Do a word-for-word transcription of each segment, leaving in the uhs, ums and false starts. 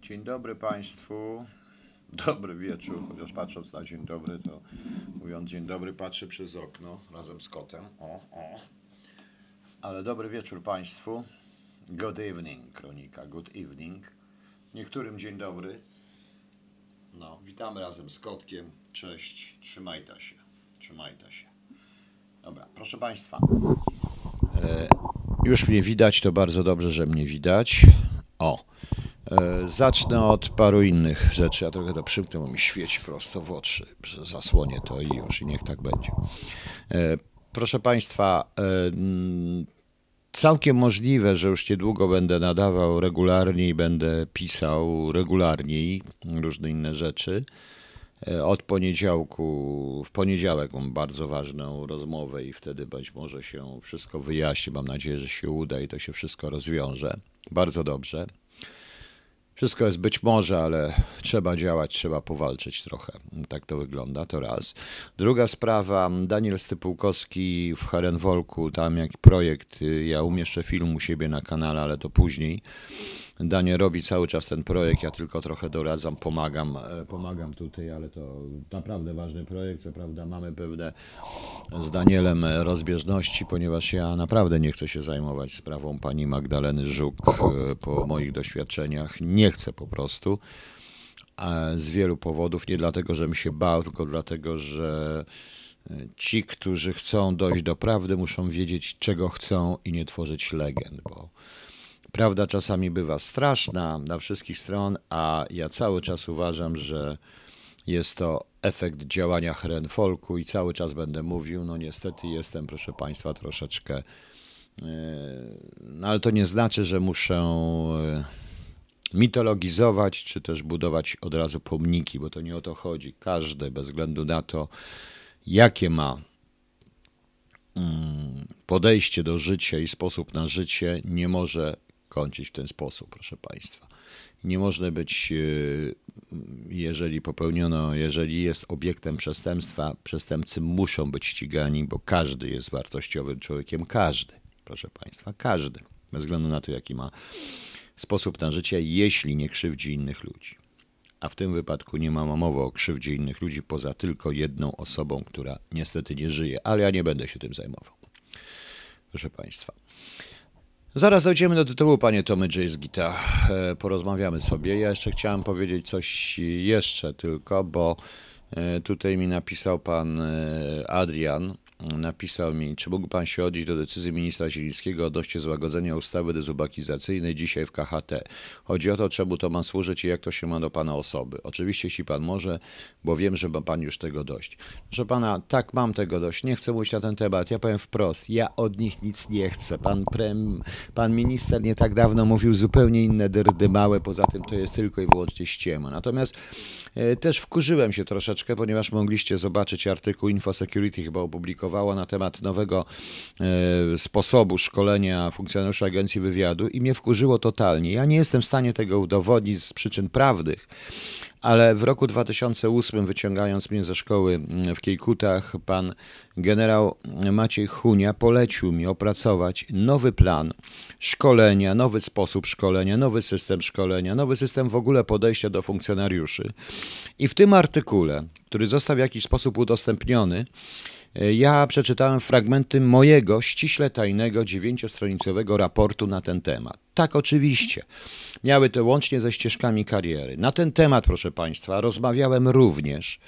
Dzień dobry Państwu. Dobry wieczór, chociaż patrząc na dzień dobry, to mówiąc dzień dobry, patrzę przez okno razem z kotem. O, o. Ale dobry wieczór Państwu. Good evening, kronika. Good evening. Niektórym dzień dobry. No, witamy razem z kotkiem. Cześć. Trzymajta się. Trzymajta się. Dobra, proszę Państwa. E, już mnie widać, to bardzo dobrze, że mnie widać. O. Zacznę od paru innych rzeczy. Ja trochę to przymknę, bo mi świeci prosto w oczy. Zasłonię to i już i niech tak będzie. Proszę Państwa, całkiem możliwe, że już niedługo będę nadawał regularnie i będę pisał regularniej różne inne rzeczy. Od poniedziałku, w poniedziałek mam bardzo ważną rozmowę i wtedy być może się wszystko wyjaśni. Mam nadzieję, że się uda i to się wszystko rozwiąże. Bardzo dobrze. Wszystko jest być może, ale trzeba działać, trzeba powalczyć trochę. Tak to wygląda, to raz. Druga sprawa, Daniel Stypułkowski w Herrenvolku, tam jak projekt, ja umieszczę film u siebie na kanale, ale to później. Daniel robi cały czas ten projekt, ja tylko trochę doradzam, pomagam, pomagam tutaj, ale to naprawdę ważny projekt. Co prawda mamy pewne z Danielem rozbieżności, ponieważ ja naprawdę nie chcę się zajmować sprawą pani Magdaleny Żuk po moich doświadczeniach. Nie chcę po prostu z wielu powodów, nie dlatego, że mi się bał, tylko dlatego, że ci, którzy chcą dojść do prawdy, muszą wiedzieć, czego chcą i nie tworzyć legend, bo prawda czasami bywa straszna na wszystkich stron, a ja cały czas uważam, że jest to efekt działania Herrenvolku i cały czas będę mówił, no niestety jestem, proszę Państwa, troszeczkę, no ale to nie znaczy, że muszę mitologizować, czy też budować od razu pomniki, bo to nie o to chodzi. Każdy, bez względu na to, jakie ma podejście do życia i sposób na życie, nie może kończyć w ten sposób, proszę Państwa. Nie można być, jeżeli popełniono, jeżeli jest obiektem przestępstwa, przestępcy muszą być ścigani, bo każdy jest wartościowym człowiekiem, każdy, proszę Państwa, każdy, bez względu na to, jaki ma sposób na życie, jeśli nie krzywdzi innych ludzi. A w tym wypadku nie ma mowy o krzywdzie innych ludzi, poza tylko jedną osobą, która niestety nie żyje, ale ja nie będę się tym zajmował, proszę Państwa. Zaraz dojdziemy do tytułu, panie Tomy J. z Gita. Porozmawiamy sobie. Ja jeszcze chciałem powiedzieć coś jeszcze tylko, bo tutaj mi napisał pan Adrian, napisał mi, czy mógł pan się odnieść do decyzji ministra Zielińskiego odnośnie złagodzenia ustawy dezubakizacyjnej dzisiaj w K H T. Chodzi o to, czemu to ma służyć i jak to się ma do pana osoby. Oczywiście, jeśli pan może, bo wiem, że ma pan już tego dość. Proszę pana, tak, mam tego dość. Nie chcę mówić na ten temat. Ja powiem wprost, ja od nich nic nie chcę. Pan, prem, pan minister nie tak dawno mówił zupełnie inne dyrdy małe, poza tym to jest tylko i wyłącznie ściema. Natomiast e, też wkurzyłem się troszeczkę, ponieważ mogliście zobaczyć artykuł InfoSecurity chyba opublikowany na temat nowego e, sposobu szkolenia funkcjonariuszy Agencji Wywiadu i mnie wkurzyło totalnie. Ja nie jestem w stanie tego udowodnić z przyczyn prawnych, ale w roku dwa tysiące ósmym, wyciągając mnie ze szkoły w Kiejkutach, pan generał Maciej Chunia polecił mi opracować nowy plan szkolenia, nowy sposób szkolenia, nowy system szkolenia, nowy system w ogóle podejścia do funkcjonariuszy. I w tym artykule, który został w jakiś sposób udostępniony, ja przeczytałem fragmenty mojego ściśle tajnego dziewięciostronicowego raportu na ten temat. Tak, oczywiście. Miały to łącznie ze ścieżkami kariery. Na ten temat, proszę Państwa, rozmawiałem również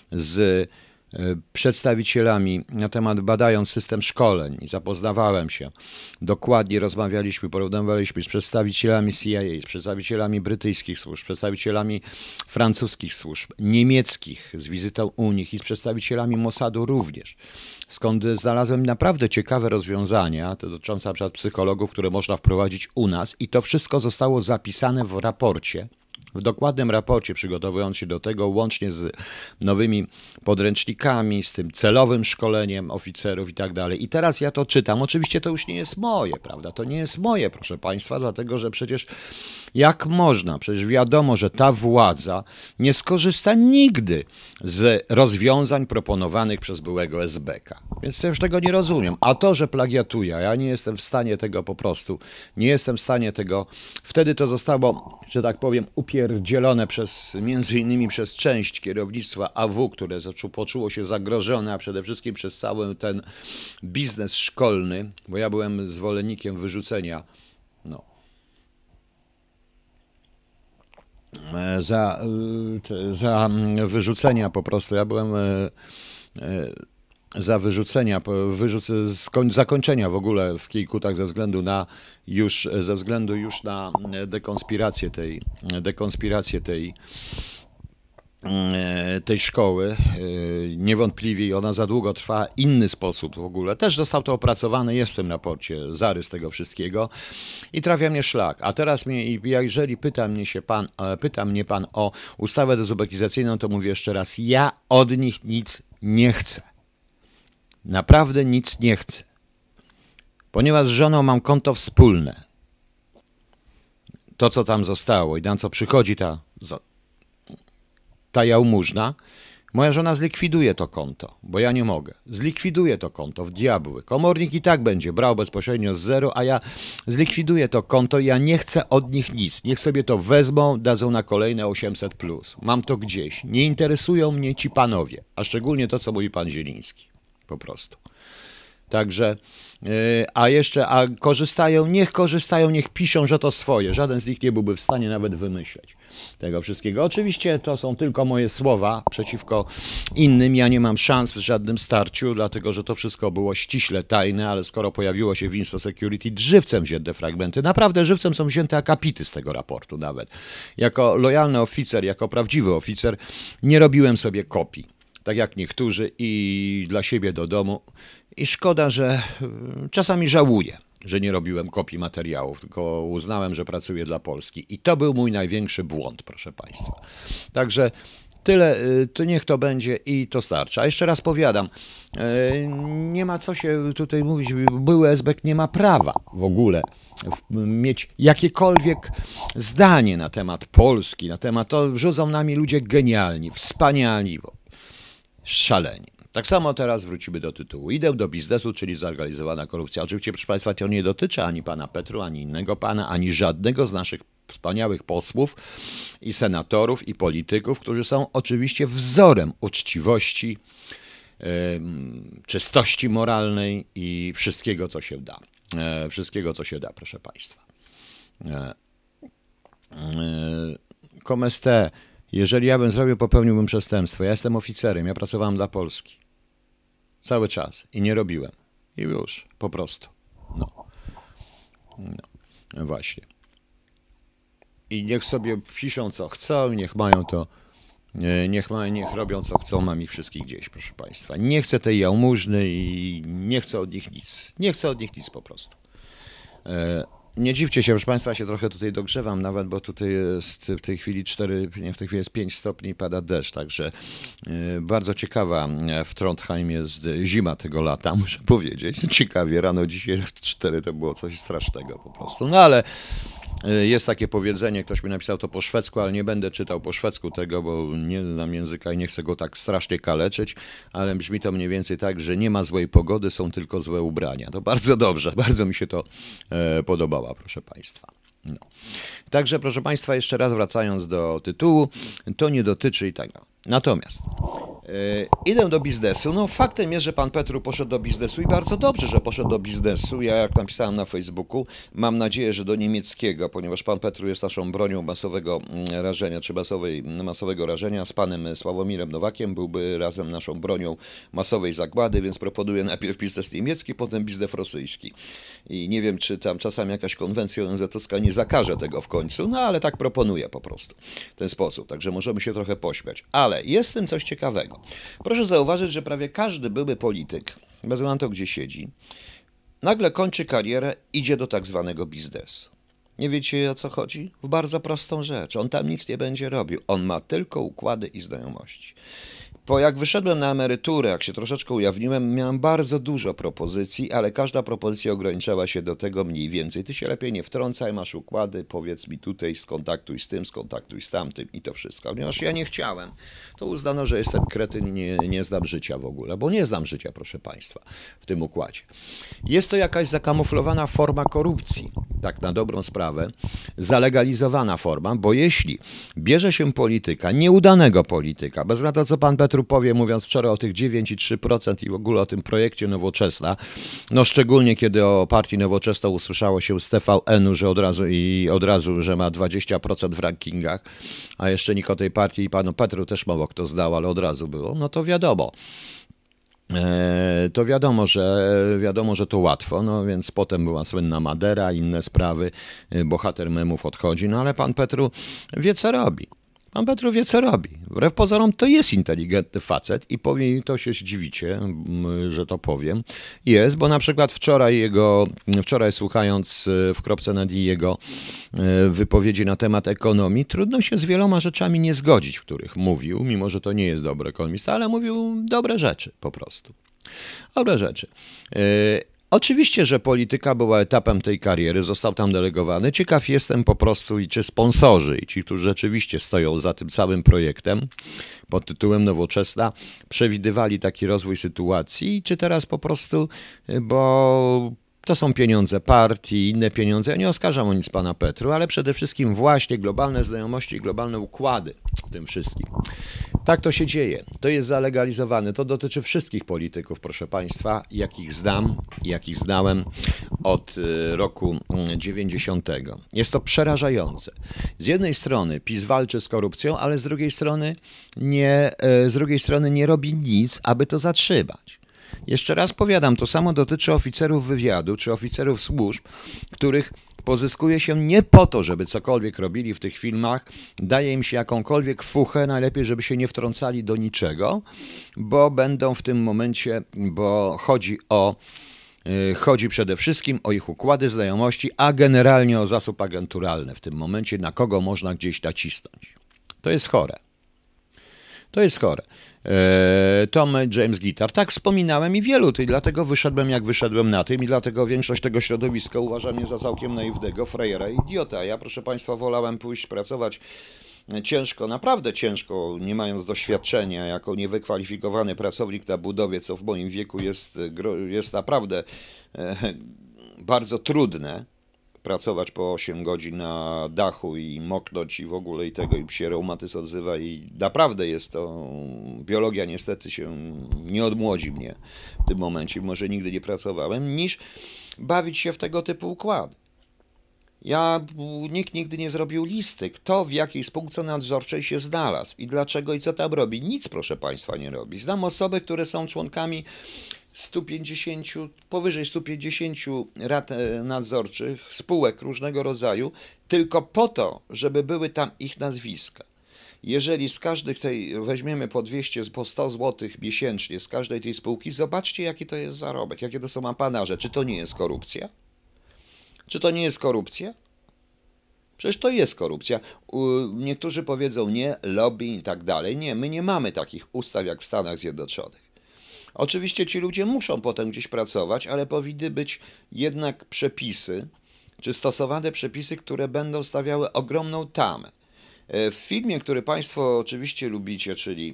z przedstawicielami na temat, badając system szkoleń i zapoznawałem się. Dokładnie rozmawialiśmy, porównywaliśmy z przedstawicielami C I A, z przedstawicielami brytyjskich służb, z przedstawicielami francuskich służb, niemieckich, z wizytą u nich i z przedstawicielami Mossadu również. Skąd znalazłem naprawdę ciekawe rozwiązania dotyczące na przykład psychologów, które można wprowadzić u nas i to wszystko zostało zapisane w raporcie. W dokładnym raporcie, przygotowując się do tego, łącznie z nowymi podręcznikami, z tym celowym szkoleniem oficerów i tak dalej. I teraz ja to czytam. Oczywiście to już nie jest moje, prawda? To nie jest moje, proszę Państwa, dlatego że przecież jak można? Przecież wiadomo, że ta władza nie skorzysta nigdy z rozwiązań proponowanych przez byłego S B K. Więc ja już tego nie rozumiem. A to, że plagiatuje, ja nie jestem w stanie tego po prostu, nie jestem w stanie tego, wtedy to zostało, że tak powiem, upierdolone spierdzielone przez, między innymi przez część kierownictwa A W, które zaczą, poczuło się zagrożone, a przede wszystkim przez cały ten biznes szkolny, bo ja byłem zwolennikiem wyrzucenia, no, za, za wyrzucenia po prostu, ja byłem za wyrzucenia, wyrzuc, zakończenia w ogóle w Kiejkutach ze względu na już, ze względu już na dekonspirację tej, dekonspirację tej, tej szkoły. Niewątpliwie ona za długo trwa, inny sposób w ogóle. Też został to opracowany, jest w tym raporcie zarys tego wszystkiego i trafia mnie szlak. A teraz mnie, jeżeli pyta mnie się pan, pyta mnie pan o ustawę dezubekizacyjną, to mówię jeszcze raz, ja od nich nic nie chcę. Naprawdę nic nie chcę. Ponieważ z żoną mam konto wspólne. To, co tam zostało i na co przychodzi ta, ta jałmużna, moja żona zlikwiduje to konto, bo ja nie mogę. Zlikwiduje to konto w diabły. Komornik i tak będzie brał bezpośrednio z zero, a ja zlikwiduję to konto i ja nie chcę od nich nic. Niech sobie to wezmą, dadzą na kolejne osiemset plus. Mam to gdzieś. Nie interesują mnie ci panowie, a szczególnie to, co mówi pan Zieliński. Po prostu. Także, yy, a jeszcze, a korzystają, niech korzystają, niech piszą, że to swoje. Żaden z nich nie byłby w stanie nawet wymyśleć tego wszystkiego. Oczywiście to są tylko moje słowa przeciwko innym. Ja nie mam szans w żadnym starciu, dlatego że to wszystko było ściśle tajne, ale skoro pojawiło się w Insta Security, żywcem wzięte fragmenty. Naprawdę żywcem są wzięte akapity z tego raportu nawet. Jako lojalny oficer, jako prawdziwy oficer nie robiłem sobie kopii. Tak jak niektórzy i dla siebie do domu. I szkoda, że czasami żałuję, że nie robiłem kopii materiałów, tylko uznałem, że pracuję dla Polski. I to był mój największy błąd, proszę państwa. Także tyle, to niech to będzie i to starczy. A jeszcze raz powiadam, nie ma co się tutaj mówić, były esbek nie ma prawa w ogóle mieć jakiekolwiek zdanie na temat Polski, na temat, to rzucą nami ludzie genialni, wspaniali, szaleni. Tak samo teraz wrócimy do tytułu. Idę do biznesu, czyli zorganizowana korupcja. Oczywiście, proszę państwa, to nie dotyczy ani pana Petru, ani innego pana, ani żadnego z naszych wspaniałych posłów i senatorów i polityków, którzy są oczywiście wzorem uczciwości, yy, czystości moralnej i wszystkiego, co się da. Yy, wszystkiego, co się da, proszę państwa. Yy, yy, Komeste. Jeżeli ja bym zrobił, popełniłbym przestępstwo. Ja jestem oficerem, ja pracowałem dla Polski. Cały czas. I nie robiłem. I już. Po prostu. No. No. Właśnie. I niech sobie piszą, co chcą, niech mają to, niech, ma, niech robią, co chcą, mam ich wszystkich gdzieś, proszę państwa. Nie chcę tej jałmużny i nie chcę od nich nic. Nie chcę od nich nic po prostu. E Nie dziwcie się, proszę państwa, się trochę tutaj dogrzewam nawet, bo tutaj jest w tej chwili cztery, nie, w tej chwili jest pięć stopni i pada deszcz, także y, bardzo ciekawa w Trondheim jest zima tego lata, muszę powiedzieć. Ciekawie, rano dzisiaj cztery to było coś strasznego po prostu, no ale y, jest takie powiedzenie, ktoś mi napisał to po szwedzku, ale nie będę czytał po szwedzku tego, bo nie znam języka i nie chcę go tak strasznie kaleczyć, ale brzmi to mniej więcej tak, że nie ma złej pogody, są tylko złe ubrania. To bardzo dobrze, bardzo mi się to e, podobało, proszę państwa. No. Także, proszę państwa, jeszcze raz wracając do tytułu, to nie dotyczy i tego. Natomiast yy, idę do biznesu. No faktem jest, że pan Petru poszedł do biznesu i bardzo dobrze, że poszedł do biznesu. Ja, jak napisałem na Facebooku, mam nadzieję, że do niemieckiego, ponieważ pan Petru jest naszą bronią masowego rażenia, czy masowej, masowego rażenia. Z panem Sławomirem Nowakiem byłby razem naszą bronią masowej zagłady, więc proponuję najpierw biznes niemiecki, potem biznes rosyjski. I nie wiem, czy tam czasami jakaś konwencja O N Z-owska nie zakaże tego w końcu, no ale tak proponuję po prostu w ten sposób. Także możemy się trochę pośmiać. Ale jest w tym coś ciekawego. Proszę zauważyć, że prawie każdy były polityk, bez względu na to, gdzie siedzi, nagle kończy karierę, idzie do tak zwanego biznesu. Nie wiecie, o co chodzi? W bardzo prostą rzecz. On tam nic nie będzie robił. On ma tylko układy i znajomości. bo jak wyszedłem na emeryturę, jak się troszeczkę ujawniłem, miałem bardzo dużo propozycji, ale każda propozycja ograniczała się do tego mniej więcej. Ty się lepiej nie wtrącaj, masz układy, powiedz mi tutaj, skontaktuj z tym, skontaktuj z tamtym i to wszystko. Ponieważ ja nie chciałem, to uznano, że jestem kretyn i nie, nie znam życia w ogóle, bo nie znam życia, proszę Państwa, w tym układzie. Jest to jakaś zakamuflowana forma korupcji, tak na dobrą sprawę, zalegalizowana forma, bo jeśli bierze się polityka, nieudanego polityka, bez na to, co pan Petru powie, mówiąc wczoraj o tych dziewięć i trzy procent i w ogóle o tym projekcie Nowoczesna, no szczególnie kiedy o partii Nowoczesna usłyszało się z T V N-u, że od razu i od razu, że ma dwadzieścia procent w rankingach, a jeszcze nikt o tej partii i panu Petru też mało kto zdał, ale od razu było, no to wiadomo. To wiadomo, że wiadomo, że to łatwo, no więc potem była słynna Madera, inne sprawy, bohater memów odchodzi, no ale pan Petru wie, co robi. Pan Petru wie, co robi. Wbrew pozorom to jest inteligentny facet i powie, to się zdziwicie, że to powiem. Jest, bo na przykład wczoraj jego, wczoraj słuchając w kropce nad i jego wypowiedzi na temat ekonomii, trudno się z wieloma rzeczami nie zgodzić, w których mówił, mimo że to nie jest dobry ekonomista, ale mówił dobre rzeczy po prostu. Dobre rzeczy. Oczywiście, że polityka była etapem tej kariery, został tam delegowany. Ciekaw jestem po prostu, i czy sponsorzy, i ci, którzy rzeczywiście stoją za tym całym projektem pod tytułem Nowoczesna, przewidywali taki rozwój sytuacji, i czy teraz po prostu, bo to są pieniądze partii, inne pieniądze. Ja nie oskarżam o nic pana Petru, ale przede wszystkim właśnie globalne znajomości i globalne układy w tym wszystkim. Tak to się dzieje. To jest zalegalizowane. To dotyczy wszystkich polityków, proszę państwa, jakich znam, jakich znałem od roku dziewięćdziesiątego. Jest to przerażające. Z jednej strony PiS walczy z korupcją, ale z drugiej strony nie, z drugiej strony nie robi nic, aby to zatrzymać. Jeszcze raz powiadam, to samo dotyczy oficerów wywiadu czy oficerów służb, których pozyskuje się nie po to, żeby cokolwiek robili w tych filmach, daje im się jakąkolwiek fuchę, najlepiej, żeby się nie wtrącali do niczego, bo będą w tym momencie, bo chodzi o, yy, chodzi przede wszystkim o ich układy znajomości, a generalnie o zasób agenturalny w tym momencie, na kogo można gdzieś nacisnąć. To jest chore. To jest chore. Tom James Guitar. Tak wspominałem i wielu, i dlatego wyszedłem jak wyszedłem na tym i dlatego większość tego środowiska uważa mnie za całkiem naiwnego frajera i idiota. Ja, proszę państwa, wolałem pójść pracować ciężko, naprawdę ciężko, nie mając doświadczenia, jako niewykwalifikowany pracownik na budowie, co w moim wieku jest, jest naprawdę bardzo trudne. Pracować po osiem godzin na dachu i moknąć i w ogóle i tego, i się reumatyzm odzywa i naprawdę jest to, biologia niestety się nie odmłodzi mnie w tym momencie, może nigdy nie pracowałem, niż bawić się w tego typu układy. Ja, nikt nigdy nie zrobił listy, kto w jakiej spółce nadzorczej się znalazł i dlaczego i co tam robi. Nic, proszę państwa, nie robi. Znam osoby, które są członkami stu pięćdziesięciu, powyżej stu pięćdziesięciu rad nadzorczych, spółek różnego rodzaju, tylko po to, żeby były tam ich nazwiska. Jeżeli z każdych tej weźmiemy po dwieście, po sto złotych miesięcznie z każdej tej spółki, zobaczcie, jaki to jest zarobek, jakie to są apanaże. Czy to nie jest korupcja? Czy to nie jest korupcja? Przecież to jest korupcja. Niektórzy powiedzą nie, lobby i tak dalej. Nie, my nie mamy takich ustaw jak w Stanach Zjednoczonych. Oczywiście ci ludzie muszą potem gdzieś pracować, ale powinny być jednak przepisy, czy stosowane przepisy, które będą stawiały ogromną tamę. W filmie, który państwo oczywiście lubicie, czyli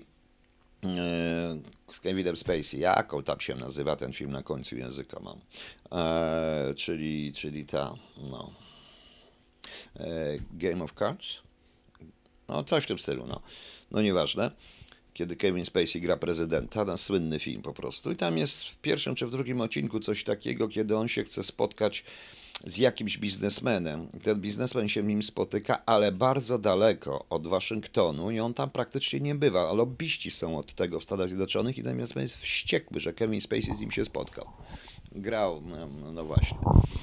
z Kevinem Spacey, jaką tam się nazywa ten film, na końcu języka mam, e, czyli, czyli ta, no, e, Game of Cards, no coś w tym stylu, no, no nieważne, kiedy Kevin Spacey gra prezydenta, ten słynny film po prostu i tam jest w pierwszym czy w drugim odcinku coś takiego, kiedy on się chce spotkać z jakimś biznesmenem. Ten biznesmen się nim spotyka, ale bardzo daleko od Waszyngtonu i on tam praktycznie nie bywa. Lobbyści są od tego w Stanach Zjednoczonych i ten biznesmen jest wściekły, że Kevin Spacey z nim się spotkał. Grał, no, no właśnie.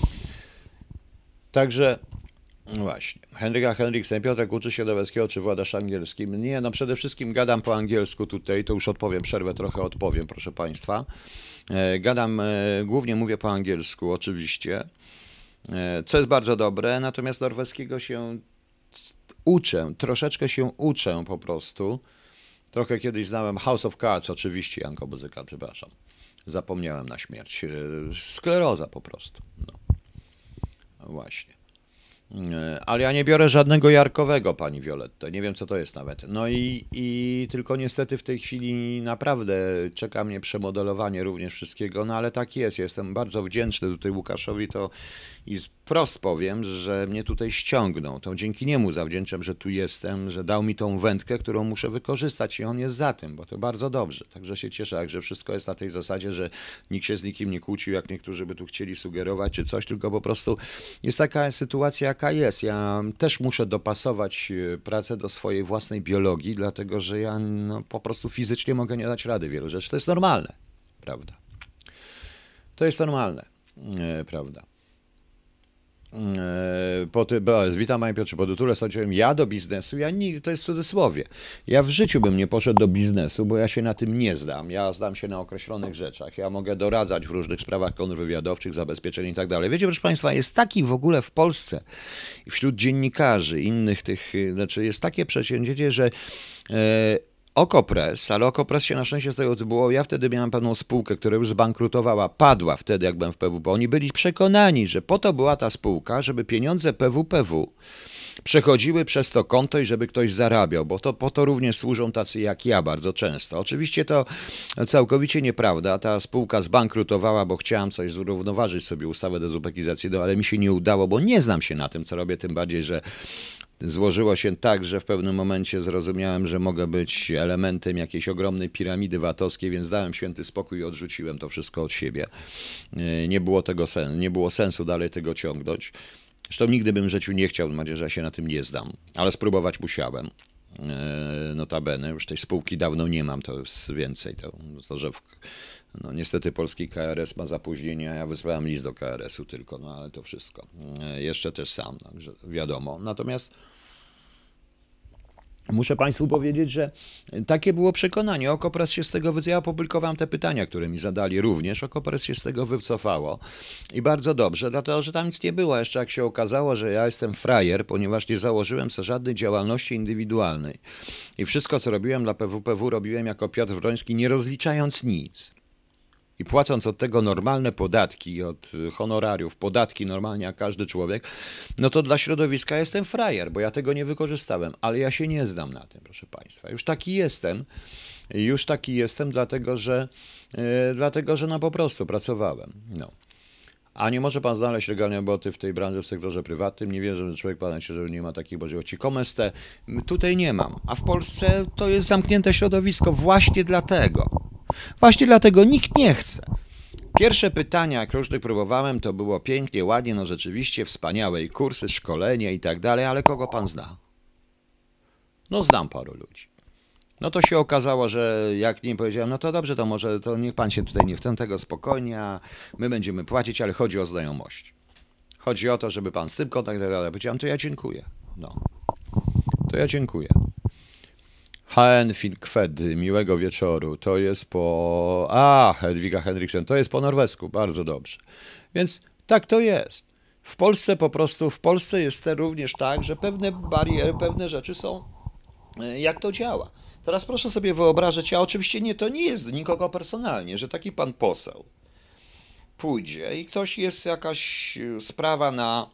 Także, no właśnie. Henryka Henriksen, Piotrek uczy się leweckiego, czy władasz angielskim? Nie, no przede wszystkim gadam po angielsku tutaj, to już odpowiem, przerwę trochę odpowiem, proszę Państwa. Gadam, głównie mówię po angielsku, oczywiście. Co jest bardzo dobre, natomiast norweskiego się uczę, troszeczkę się uczę po prostu, Trochę kiedyś znałem House of Cards, oczywiście, Janko Muzyka, przepraszam. Zapomniałem na śmierć. Skleroza po prostu. No. Właśnie. Ale ja nie biorę żadnego jarkowego, pani Violetto. Nie wiem, co to jest nawet. No i, i tylko niestety w tej chwili naprawdę czeka mnie przemodelowanie również wszystkiego, no ale tak jest. Jestem bardzo wdzięczny tutaj Łukaszowi, to i wprost powiem, że mnie tutaj ściągnął. To dzięki niemu zawdzięczam, że tu jestem, że dał mi tą wędkę, którą muszę wykorzystać i on jest za tym, bo to bardzo dobrze. Także się cieszę, że wszystko jest na tej zasadzie, że nikt się z nikim nie kłócił, jak niektórzy by tu chcieli sugerować czy coś, tylko po prostu jest taka sytuacja, jaka jest. Ja też muszę dopasować pracę do swojej własnej biologii, dlatego że ja no, po prostu fizycznie mogę nie dać rady wielu rzeczy. To jest normalne, prawda? To jest normalne, e, prawda? Po ty, witam panie Piotrze, po tytule stwierdziłem, ja do biznesu, ja nie, to jest w cudzysłowie. Ja w życiu bym nie poszedł do biznesu, bo ja się na tym nie zdam. Ja zdam się na określonych rzeczach. Ja mogę doradzać w różnych sprawach kontrwywiadowczych, zabezpieczeń i tak dalej. Wiecie, proszę państwa, jest taki w ogóle w Polsce, wśród dziennikarzy, innych tych, znaczy jest takie przedsięwzięcie, że e, Okopres, ale Okopres się na szczęście z tego co było, ja wtedy miałem pewną spółkę, która już zbankrutowała, padła wtedy jak byłem w P W P. Oni byli przekonani, że po to była ta spółka, żeby pieniądze P W P W przechodziły przez to konto i żeby ktoś zarabiał, bo to po to również służą tacy jak ja bardzo często. Oczywiście to całkowicie nieprawda, ta spółka zbankrutowała, bo chciałem coś zrównoważyć sobie ustawę dezubekizacji, no, ale mi się nie udało, bo nie znam się na tym, co robię, tym bardziej, że złożyło się tak, że w pewnym momencie zrozumiałem, że mogę być elementem jakiejś ogromnej piramidy VAT-owskiej, więc dałem święty spokój i odrzuciłem to wszystko od siebie. Nie było tego sensu, nie było sensu dalej tego ciągnąć. Zresztą nigdy bym w życiu nie chciał, mam nadzieję, że ja się na tym nie zdam, ale spróbować musiałem. Notabene, już tej spółki dawno nie mam, to jest więcej. To, to że w, no, niestety polski K R S ma zapóźnienie, a ja wysłałem list do K R S u tylko, no ale to wszystko. Jeszcze też sam, także wiadomo. Natomiast muszę państwu powiedzieć, że takie było przekonanie. Okopres się z tego wycofał. Ja opublikowałem te pytania, które mi zadali również. Okopres się z tego wycofało. I bardzo dobrze, dlatego że tam nic nie było. Jeszcze jak się okazało, że ja jestem frajer, ponieważ nie założyłem sobie żadnej działalności indywidualnej. I wszystko, co robiłem dla P W P W, robiłem jako Piotr Wroński, nie rozliczając nic. I płacąc od tego normalne podatki, od honorariów, podatki normalnie jak każdy człowiek, no to dla środowiska jestem frajer, bo ja tego nie wykorzystałem, ale ja się nie znam na tym, proszę państwa. Już taki jestem, już taki jestem, dlatego że, yy, dlatego, że no po prostu pracowałem. No. A nie może pan znaleźć legalne roboty w tej branży w sektorze prywatnym? Nie wierzę, że człowiek pana się, że nie ma takich możliwości. Komestę tutaj nie mam, a w Polsce to jest zamknięte środowisko właśnie dlatego. Właśnie dlatego nikt nie chce. Pierwsze pytania, jak różnych próbowałem, to było pięknie, ładnie, no rzeczywiście, wspaniałe i kursy, szkolenia i tak dalej, ale kogo pan zna? No znam paru ludzi. No to się okazało, że jak nie powiedziałem, no to dobrze, to może to niech pan się tutaj nie wtrąca, tego spokojnie, a my będziemy płacić, ale chodzi o znajomość. Chodzi o to, żeby pan z tym kontakt i tak dalej. Powiedziałem, to ja dziękuję. No. To ja dziękuję. H N Filkwed, miłego wieczoru, to jest po... A, Hedwiga Henriksen, to jest po norwesku, bardzo dobrze. Więc tak to jest. W Polsce po prostu, w Polsce jest również tak, że pewne bariery, pewne rzeczy są, jak to działa. Teraz proszę sobie wyobrazić, a oczywiście nie, to nie jest do nikogo personalnie, że taki pan poseł pójdzie i ktoś jest jakaś sprawa na...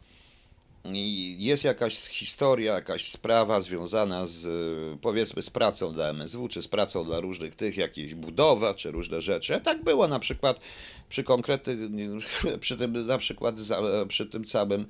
Jest jakaś historia, jakaś sprawa związana z, powiedzmy, z pracą dla M S W, czy z pracą dla różnych tych, jakieś budowa, czy różne rzeczy. A tak było na przykład przy konkretnych, przy tym na przykład przy tym całym,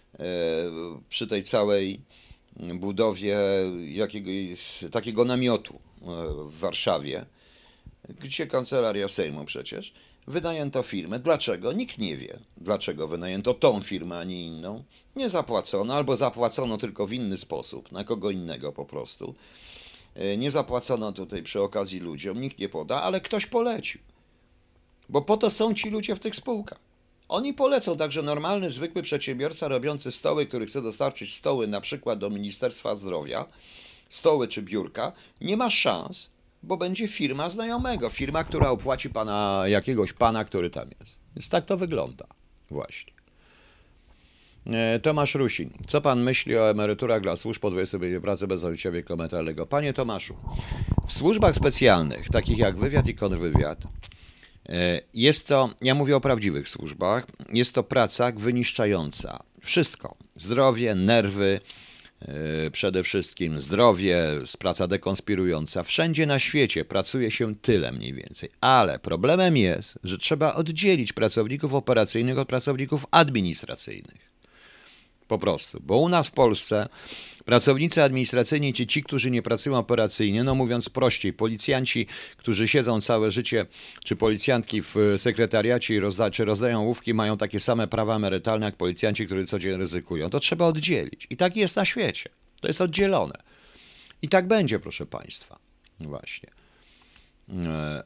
przy tej całej budowie jakiegoś takiego namiotu w Warszawie, gdzie kancelaria Sejmu przecież, wynajęto firmę. Dlaczego? Nikt nie wie, dlaczego wynajęto tą firmę, a nie inną. Nie zapłacono, albo zapłacono tylko w inny sposób, na kogo innego po prostu. Nie zapłacono tutaj przy okazji ludziom, nikt nie poda, ale ktoś polecił. Bo po to są ci ludzie w tych spółkach. Oni polecą, także normalny, zwykły przedsiębiorca robiący stoły, który chce dostarczyć stoły na przykład do Ministerstwa Zdrowia, stoły czy biurka, nie ma szans, bo będzie firma znajomego, firma, która opłaci pana, jakiegoś pana, który tam jest. Więc tak to wygląda właśnie. E, Tomasz Rusin. Co pan myśli o emeryturach dla służb po dwudziestoletniej pracy bez ojca wieku emerytalnego? Panie Tomaszu, w służbach specjalnych, takich jak wywiad i kontrwywiad, e, jest to, ja mówię o prawdziwych służbach, jest to praca wyniszczająca wszystko. Zdrowie, nerwy, e, przede wszystkim zdrowie, praca dekonspirująca. Wszędzie na świecie pracuje się tyle mniej więcej, ale problemem jest, że trzeba oddzielić pracowników operacyjnych od pracowników administracyjnych. Po prostu, bo u nas w Polsce pracownicy administracyjni, ci, ci, którzy nie pracują operacyjnie, no mówiąc prościej, policjanci, którzy siedzą całe życie, czy policjantki w sekretariacie i rozda, czy rozdają łówki, mają takie same prawa emerytalne jak policjanci, którzy codziennie ryzykują. To trzeba oddzielić. I tak jest na świecie. To jest oddzielone. I tak będzie, proszę państwa. Właśnie. E,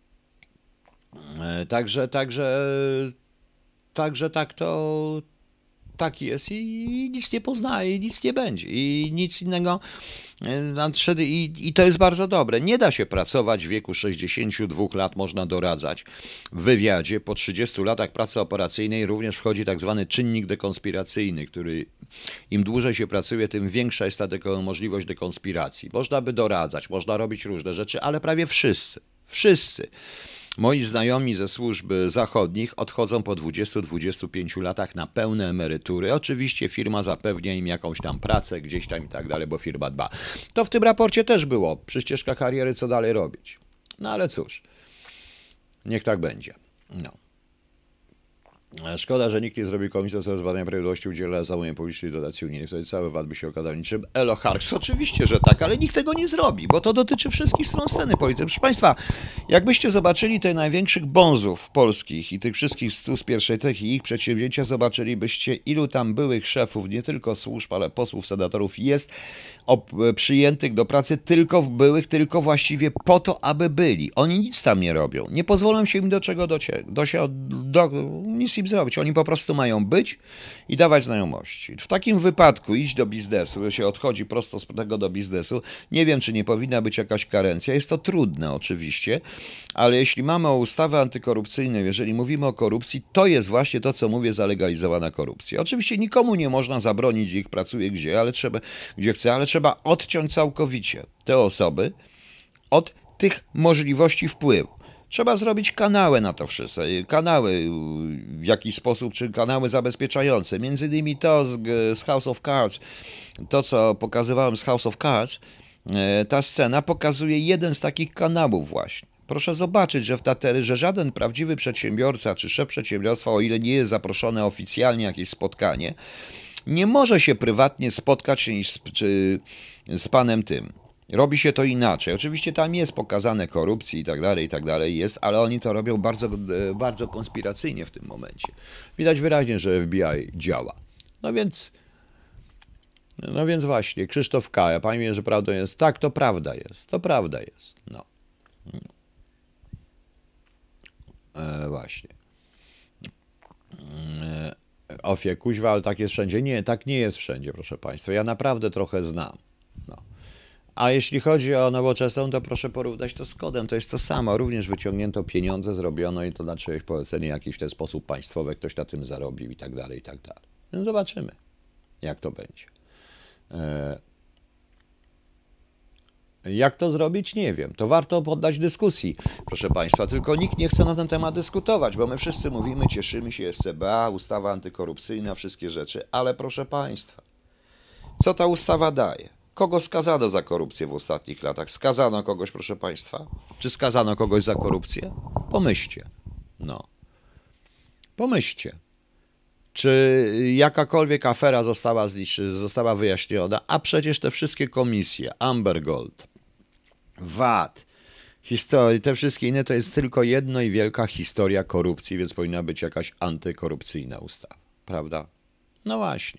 e, także, także, także tak to... Tak jest i nic nie poznaje, i nic nie będzie, i nic innego nadszedł, i, i to jest bardzo dobre. Nie da się pracować w wieku sześćdziesięciu dwóch lat, można doradzać w wywiadzie. Po trzydziestu latach pracy operacyjnej również wchodzi tak zwany czynnik dekonspiracyjny, który im dłużej się pracuje, tym większa jest ta deko- możliwość dekonspiracji. Można by doradzać, można robić różne rzeczy, ale prawie wszyscy, wszyscy moi znajomi ze służb zachodnich odchodzą po dwudziestu do dwudziestu pięciu latach na pełne emerytury. Oczywiście firma zapewnia im jakąś tam pracę gdzieś tam i tak dalej, bo firma dba. To w tym raporcie też było, przy ścieżkach kariery, co dalej robić. No ale cóż, niech tak będzie. No. Szkoda, że nikt nie zrobił komisji do zbadania prawidłowości udzielania zamówień publicznych i dotacji unijnych. Wtedy cały V A T by się okazał niczym Elo Harks. Oczywiście, że tak, ale nikt tego nie zrobi, bo to dotyczy wszystkich stron sceny politycznej. Proszę państwa, jakbyście zobaczyli tych największych bonzów polskich i tych wszystkich stu z pierwszej techniki i ich przedsięwzięcia, zobaczylibyście, ilu tam byłych szefów, nie tylko służb, ale posłów, senatorów jest przyjętych do pracy tylko w byłych, tylko właściwie po to, aby byli. Oni nic tam nie robią. Nie pozwolą się im do czego docie, do, do, do, nic im zrobić. Oni po prostu mają być i dawać znajomości. W takim wypadku iść do biznesu, się odchodzi prosto z tego do biznesu. Nie wiem, czy nie powinna być jakaś karencja. Jest to trudne oczywiście, ale jeśli mamy o ustawę antykorupcyjną, jeżeli mówimy o korupcji, to jest właśnie to, co mówię, zalegalizowana korupcja. Oczywiście nikomu nie można zabronić, ich pracuje gdzie, ale trzeba, gdzie chce, ale trzeba odciąć całkowicie te osoby od tych możliwości wpływu. Trzeba zrobić kanały na to wszystko, kanały w jakiś sposób, czy kanały zabezpieczające. Między innymi to z, z House of Cards, to co pokazywałem z House of Cards, ta scena pokazuje jeden z takich kanałów właśnie. Proszę zobaczyć, że w Tatery, że żaden prawdziwy przedsiębiorca czy szef przedsiębiorstwa, o ile nie jest zaproszony oficjalnie jakieś spotkanie, nie może się prywatnie spotkać z, czy, z panem tym. Robi się to inaczej. Oczywiście tam jest pokazane korupcji i tak dalej, i tak dalej jest, ale oni to robią bardzo, bardzo konspiracyjnie w tym momencie. Widać wyraźnie, że F B I działa. No więc, no więc właśnie, Krzysztof K. Ja pani wie, że prawdą jest. Tak, to prawda jest. To prawda jest. No. E, właśnie. E, Ofie, kuźwa, ale tak jest wszędzie. Nie, tak nie jest wszędzie, proszę państwa. Ja naprawdę trochę znam. No. A jeśli chodzi o nowoczesną, to proszę porównać to z kodem. To jest to samo. Również wyciągnięto pieniądze, zrobiono i to na czyjeś polecenie jakiś w ten sposób państwowy, ktoś na tym zarobił i tak dalej, i tak dalej. Więc zobaczymy, jak to będzie. Jak to zrobić? Nie wiem. To warto poddać dyskusji, proszę państwa, tylko nikt nie chce na ten temat dyskutować, bo my wszyscy mówimy, cieszymy się, S C B A, ustawa antykorupcyjna, wszystkie rzeczy, ale proszę państwa, co ta ustawa daje? Kogo skazano za korupcję w ostatnich latach? Skazano kogoś, proszę państwa? Czy skazano kogoś za korupcję? Pomyślcie. No. Pomyślcie. Czy jakakolwiek afera została, została wyjaśniona? A przecież te wszystkie komisje, Amber Gold, V A T, historii, te wszystkie inne, to jest tylko jedno i wielka historia korupcji, więc powinna być jakaś antykorupcyjna ustawa. Prawda? No właśnie.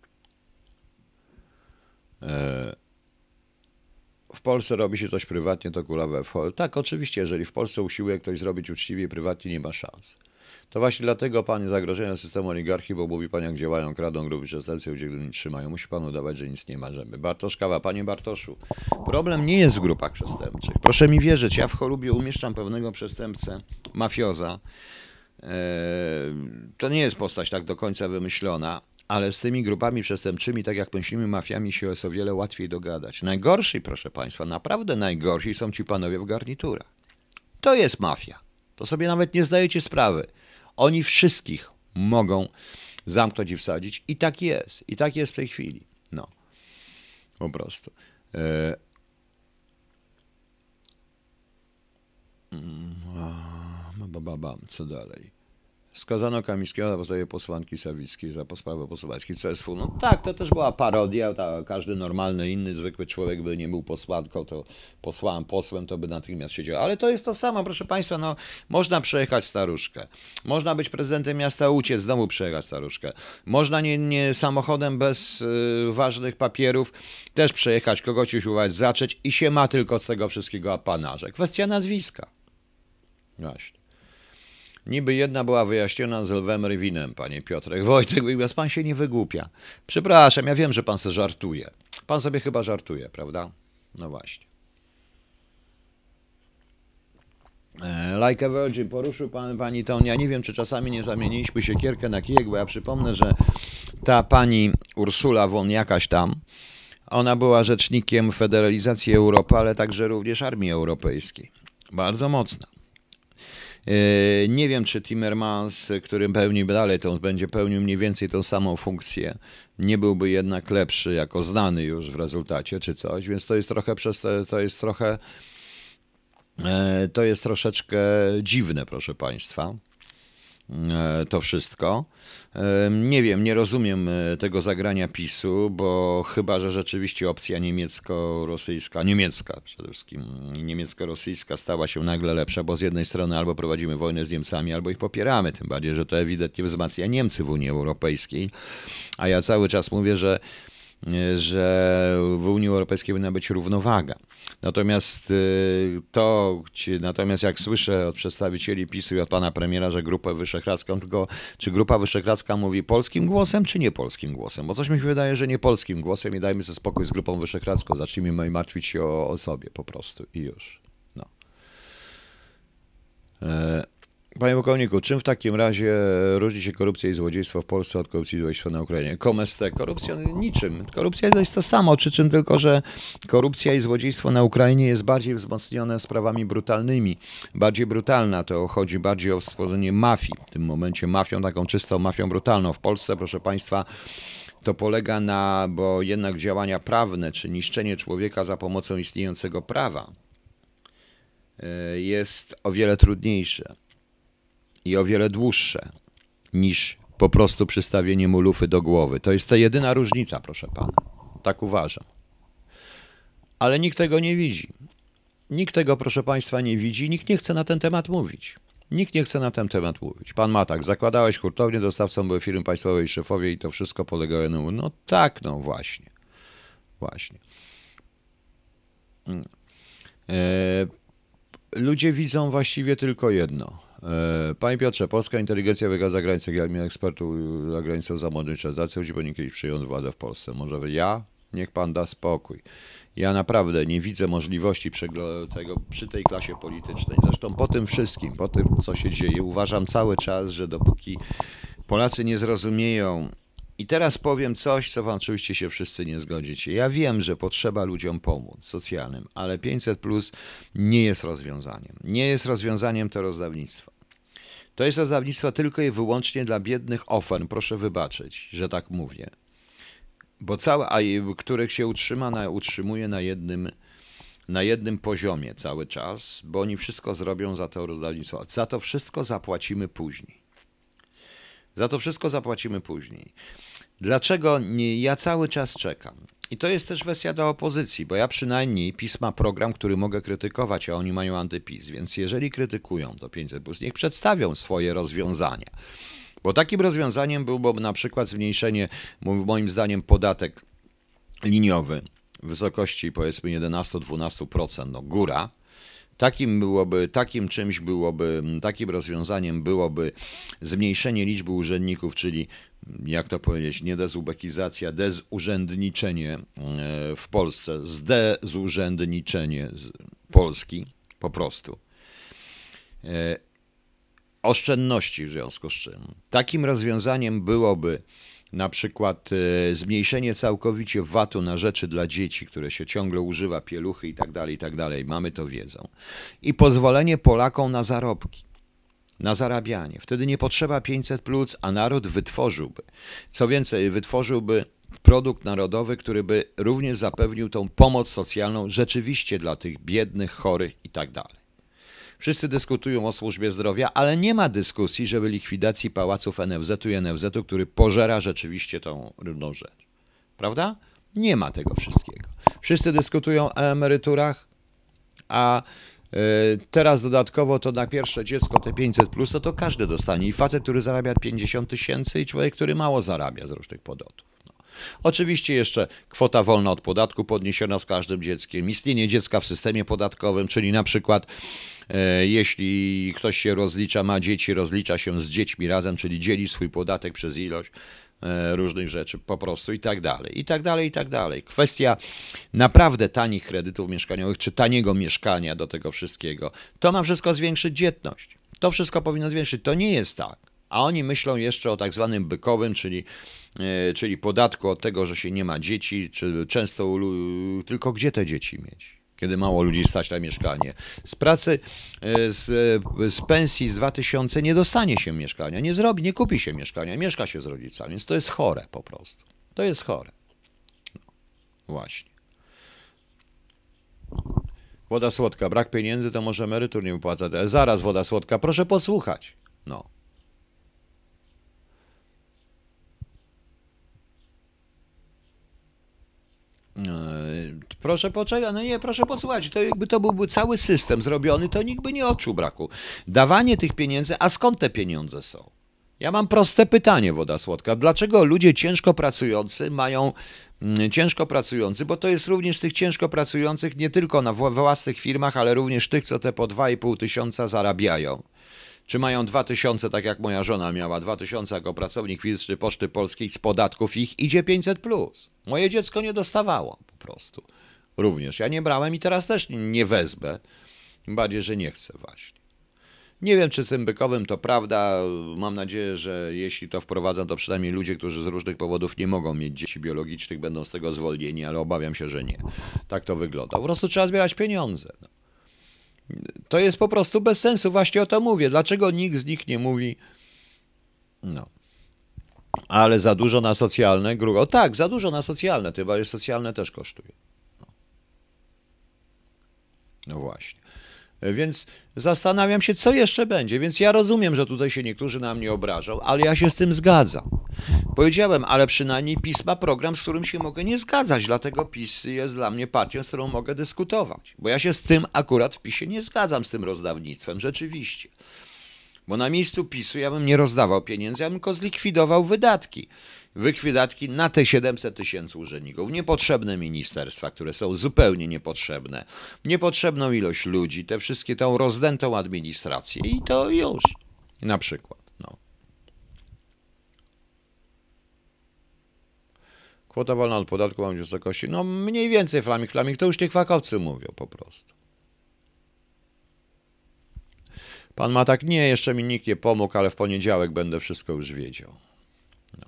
W Polsce robi się coś prywatnie, to kulawe w hol. Tak, oczywiście, jeżeli w Polsce usiłuje ktoś zrobić uczciwie i prywatnie, nie ma szans. To właśnie dlatego pan zagrożenia systemu oligarchii, bo mówi pan, jak działają, kradą grupy przestępcy, gdzie nie trzymają. Musi pan udawać, że nic nie ma, żeby. Bartosz Kawa, panie Bartoszu, problem nie jest w grupach przestępczych. Proszę mi wierzyć, ja w Chorubie umieszczam pewnego przestępcę, mafioza. To nie jest postać tak do końca wymyślona, ale z tymi grupami przestępczymi, tak jak myślimy, mafiami się jest o wiele łatwiej dogadać. Najgorsi, proszę Państwa, naprawdę najgorsi są ci panowie w garniturach. To jest mafia. To sobie nawet nie zdajecie sprawy. Oni wszystkich mogą zamknąć i wsadzić i tak jest. I tak jest w tej chwili. No, po prostu. E... Bababam, co dalej? Skazano Kamińskiego na podstawie posłanki Sawickiej za sprawę posłanki C S W. No tak, to też była parodia. Ta, każdy normalny, inny, zwykły człowiek by nie był posłanką, to posłałem, posłem, to by natychmiast siedział. Ale to jest to samo, proszę Państwa. No, można przejechać staruszkę. Można być prezydentem miasta, uciec, znowu przejechać staruszkę. Można nie, nie samochodem bez y, ważnych papierów też przejechać, kogoś usiłować zacząć i się ma tylko z tego wszystkiego apanarze. Kwestia nazwiska. Właśnie. Niby jedna była wyjaśniona z Lwem Rywinem, panie Piotrek. Wojtek, pan się nie wygłupia. Przepraszam, ja wiem, że pan sobie żartuje. Pan sobie chyba żartuje, prawda? No właśnie. Like a Virgin, poruszył pan, pani tą, ja nie wiem, czy czasami nie zamieniliśmy siekierkę na kijek, bo ja przypomnę, że ta pani Ursula von jakaś tam, ona była rzecznikiem federalizacji Europy, ale także również Armii Europejskiej. Bardzo mocna. Nie wiem, czy Timmermans, który pełni dalej, to będzie pełnił mniej więcej tą samą funkcję, nie byłby jednak lepszy jako znany już w rezultacie, czy coś, więc to jest trochę przez te, to jest trochę to jest troszeczkę dziwne, proszę Państwa. To wszystko. Nie wiem, nie rozumiem tego zagrania PiSu, bo chyba, że rzeczywiście opcja niemiecko-rosyjska, niemiecka przede wszystkim, niemiecko-rosyjska stała się nagle lepsza, bo z jednej strony albo prowadzimy wojnę z Niemcami, albo ich popieramy, tym bardziej, że to ewidentnie wzmacnia Niemcy w Unii Europejskiej, a ja cały czas mówię, że że w Unii Europejskiej powinna być równowaga. Natomiast to, natomiast jak słyszę od przedstawicieli PiSu i od pana premiera, że Grupę Wyszehradzką, tylko czy Grupa Wyszehradzka mówi polskim głosem, czy nie polskim głosem? Bo coś mi się wydaje, że nie polskim głosem i dajmy sobie spokój z Grupą Wyszehradzką. Zacznijmy martwić się o, o sobie po prostu i już. No. E Panie pułkowniku, czym w takim razie różni się korupcja i złodziejstwo w Polsce od korupcji i złodziejstwa na Ukrainie? Komeste, korupcja niczym. Korupcja to jest to samo, przy czym tylko, że korupcja i złodziejstwo na Ukrainie jest bardziej wzmocnione sprawami brutalnymi. Bardziej brutalna, to chodzi bardziej o stworzenie mafii. W tym momencie mafią, taką czystą mafią brutalną. W Polsce, proszę Państwa, to polega na, bo jednak działania prawne, czy niszczenie człowieka za pomocą istniejącego prawa jest o wiele trudniejsze i o wiele dłuższe niż po prostu przystawienie mu lufy do głowy. To jest ta jedyna różnica, proszę pana. Tak uważam. Ale nikt tego nie widzi. Nikt tego, proszę państwa, nie widzi. Nikt nie chce na ten temat mówić. Nikt nie chce na ten temat mówić. Pan ma tak, zakładałeś hurtownię, dostawcą były firmy państwowej, szefowie i to wszystko polegało na... No tak, no właśnie. Właśnie. E, ludzie widzą właściwie tylko jedno. Panie Piotrze, polska inteligencja wygra za granicę, jak mnie ekspertów za granicą za modernizacją, gdzie powinien kiedyś przyjąć władzę w Polsce. Może ja? Niech pan da spokój. Ja naprawdę nie widzę możliwości tego przy tej klasie politycznej. Zresztą po tym wszystkim, po tym, co się dzieje, uważam cały czas, że dopóki Polacy nie zrozumieją. I teraz powiem coś, co wam oczywiście się wszyscy nie zgodzicie. Ja wiem, że potrzeba ludziom pomóc socjalnym, ale pięćset plus nie jest rozwiązaniem. Nie jest rozwiązaniem to rozdawnictwo. To jest rozdawnictwo tylko i wyłącznie dla biednych ofern, proszę wybaczyć, że tak mówię. Bo całe, a których się utrzyma, na, utrzymuje na jednym, na jednym poziomie cały czas, bo oni wszystko zrobią za to rozdawnictwo. Za to wszystko zapłacimy później. Za to wszystko zapłacimy później. Dlaczego nie, ja cały czas czekam? I to jest też kwestia do opozycji, bo ja przynajmniej PiS ma program, który mogę krytykować, a oni mają antyPiS, więc jeżeli krytykują to pięćset plus, niech przedstawią swoje rozwiązania. Bo takim rozwiązaniem byłoby na przykład zmniejszenie, moim zdaniem, podatek liniowy w wysokości powiedzmy jedenaście do dwunastu procent, no góra. Takim byłoby, takim czymś byłoby, takim rozwiązaniem byłoby zmniejszenie liczby urzędników, czyli jak to powiedzieć, nie dezubekizacja, dezurzędniczenie w Polsce, zdezurzędniczenie Polski po prostu. Oszczędności w związku z czym. Takim rozwiązaniem byłoby na przykład e, zmniejszenie całkowicie vatu na rzeczy dla dzieci, które się ciągle używa, pieluchy i tak dalej, i tak dalej, mamy to wiedzą. I pozwolenie Polakom na zarobki, na zarabianie. Wtedy nie potrzeba pięćset plus, a naród wytworzyłby. Co więcej, wytworzyłby produkt narodowy, który by również zapewnił tą pomoc socjalną rzeczywiście dla tych biednych, chorych i tak dalej. Wszyscy dyskutują o służbie zdrowia, ale nie ma dyskusji, żeby likwidacji pałaców N F Z-u i N F Z-u, który pożera rzeczywiście tą równą rzecz. Prawda? Nie ma tego wszystkiego. Wszyscy dyskutują o emeryturach, a y, teraz dodatkowo to na pierwsze dziecko te pięćset plus, to, to każdy dostanie. I facet, który zarabia pięćdziesiąt tysięcy i człowiek, który mało zarabia z różnych powodów. No. Oczywiście jeszcze kwota wolna od podatku podniesiona z każdym dzieckiem, istnienie dziecka w systemie podatkowym, czyli na przykład jeśli ktoś się rozlicza, ma dzieci, rozlicza się z dziećmi razem, czyli dzieli swój podatek przez ilość różnych rzeczy po prostu i tak dalej, i tak dalej, i tak dalej. Kwestia naprawdę tanich kredytów mieszkaniowych, czy taniego mieszkania do tego wszystkiego, to ma wszystko zwiększyć dzietność. To wszystko powinno zwiększyć. To nie jest tak. A oni myślą jeszcze o tak zwanym bykowym, czyli, czyli podatku od tego, że się nie ma dzieci, czy często tylko gdzie te dzieci mieć? Kiedy mało ludzi stać na mieszkanie. Z pracy, z, z pensji z dwa tysiące nie dostanie się mieszkania, nie zrobi, nie kupi się mieszkania, mieszka się z rodzicami, więc to jest chore po prostu. To jest chore. No, właśnie. Woda słodka, brak pieniędzy, to może emerytur nie wypłaca. Zaraz, woda słodka, proszę posłuchać. No. Proszę poczekać, no nie, proszę posłuchać, to jakby to byłby cały system zrobiony, to nikt by nie odczuł braku. Dawanie tych pieniędzy, a skąd te pieniądze są? Ja mam proste pytanie, woda słodka. Dlaczego ludzie ciężko pracujący mają, ciężko pracujący, bo to jest również tych ciężko pracujących nie tylko na własnych firmach, ale również tych, co te po dwa i pół tysiąca zarabiają. Czy mają dwa tysiące, tak jak moja żona miała, dwa tysiące jako pracownik fizyczny Poczty Polskiej, z podatków ich idzie pięćset plus. Moje dziecko nie dostawało po prostu. Również. Ja nie brałem i teraz też nie wezmę. Tym bardziej, że nie chcę właśnie. Nie wiem, czy tym bykowym to prawda. Mam nadzieję, że jeśli to wprowadzą, to przynajmniej ludzie, którzy z różnych powodów nie mogą mieć dzieci biologicznych, będą z tego zwolnieni, ale obawiam się, że nie. Tak to wygląda. Po prostu trzeba zbierać pieniądze. No. To jest po prostu bez sensu. Właśnie o to mówię. Dlaczego nikt z nich nie mówi? No. Ale za dużo na socjalne, grubo. Tak, za dużo na socjalne, chyba że socjalne też kosztuje. No. No właśnie. Więc zastanawiam się, co jeszcze będzie. Więc ja rozumiem, że tutaj się niektórzy na mnie obrażą, ale ja się z tym zgadzam. Powiedziałem, ale przynajmniej PiS ma program, z którym się mogę nie zgadzać, dlatego PiS jest dla mnie partią, z którą mogę dyskutować. Bo ja się z tym akurat w PiSie nie zgadzam, z tym rozdawnictwem, rzeczywiście. Bo na miejscu PiSu ja bym nie rozdawał pieniędzy, ja bym tylko zlikwidował wydatki. Wydatki na te siedemset tysięcy urzędników, niepotrzebne ministerstwa, które są zupełnie niepotrzebne, niepotrzebną ilość ludzi, te wszystkie, tą rozdętą administrację i to już, na przykład. No. Kwota wolna od podatku ma być w wysokości, no mniej więcej flamik, flamik, to już tych fachowcy mówią po prostu. Pan ma tak, nie, jeszcze mi nikt nie pomógł, ale w poniedziałek będę wszystko już wiedział. No.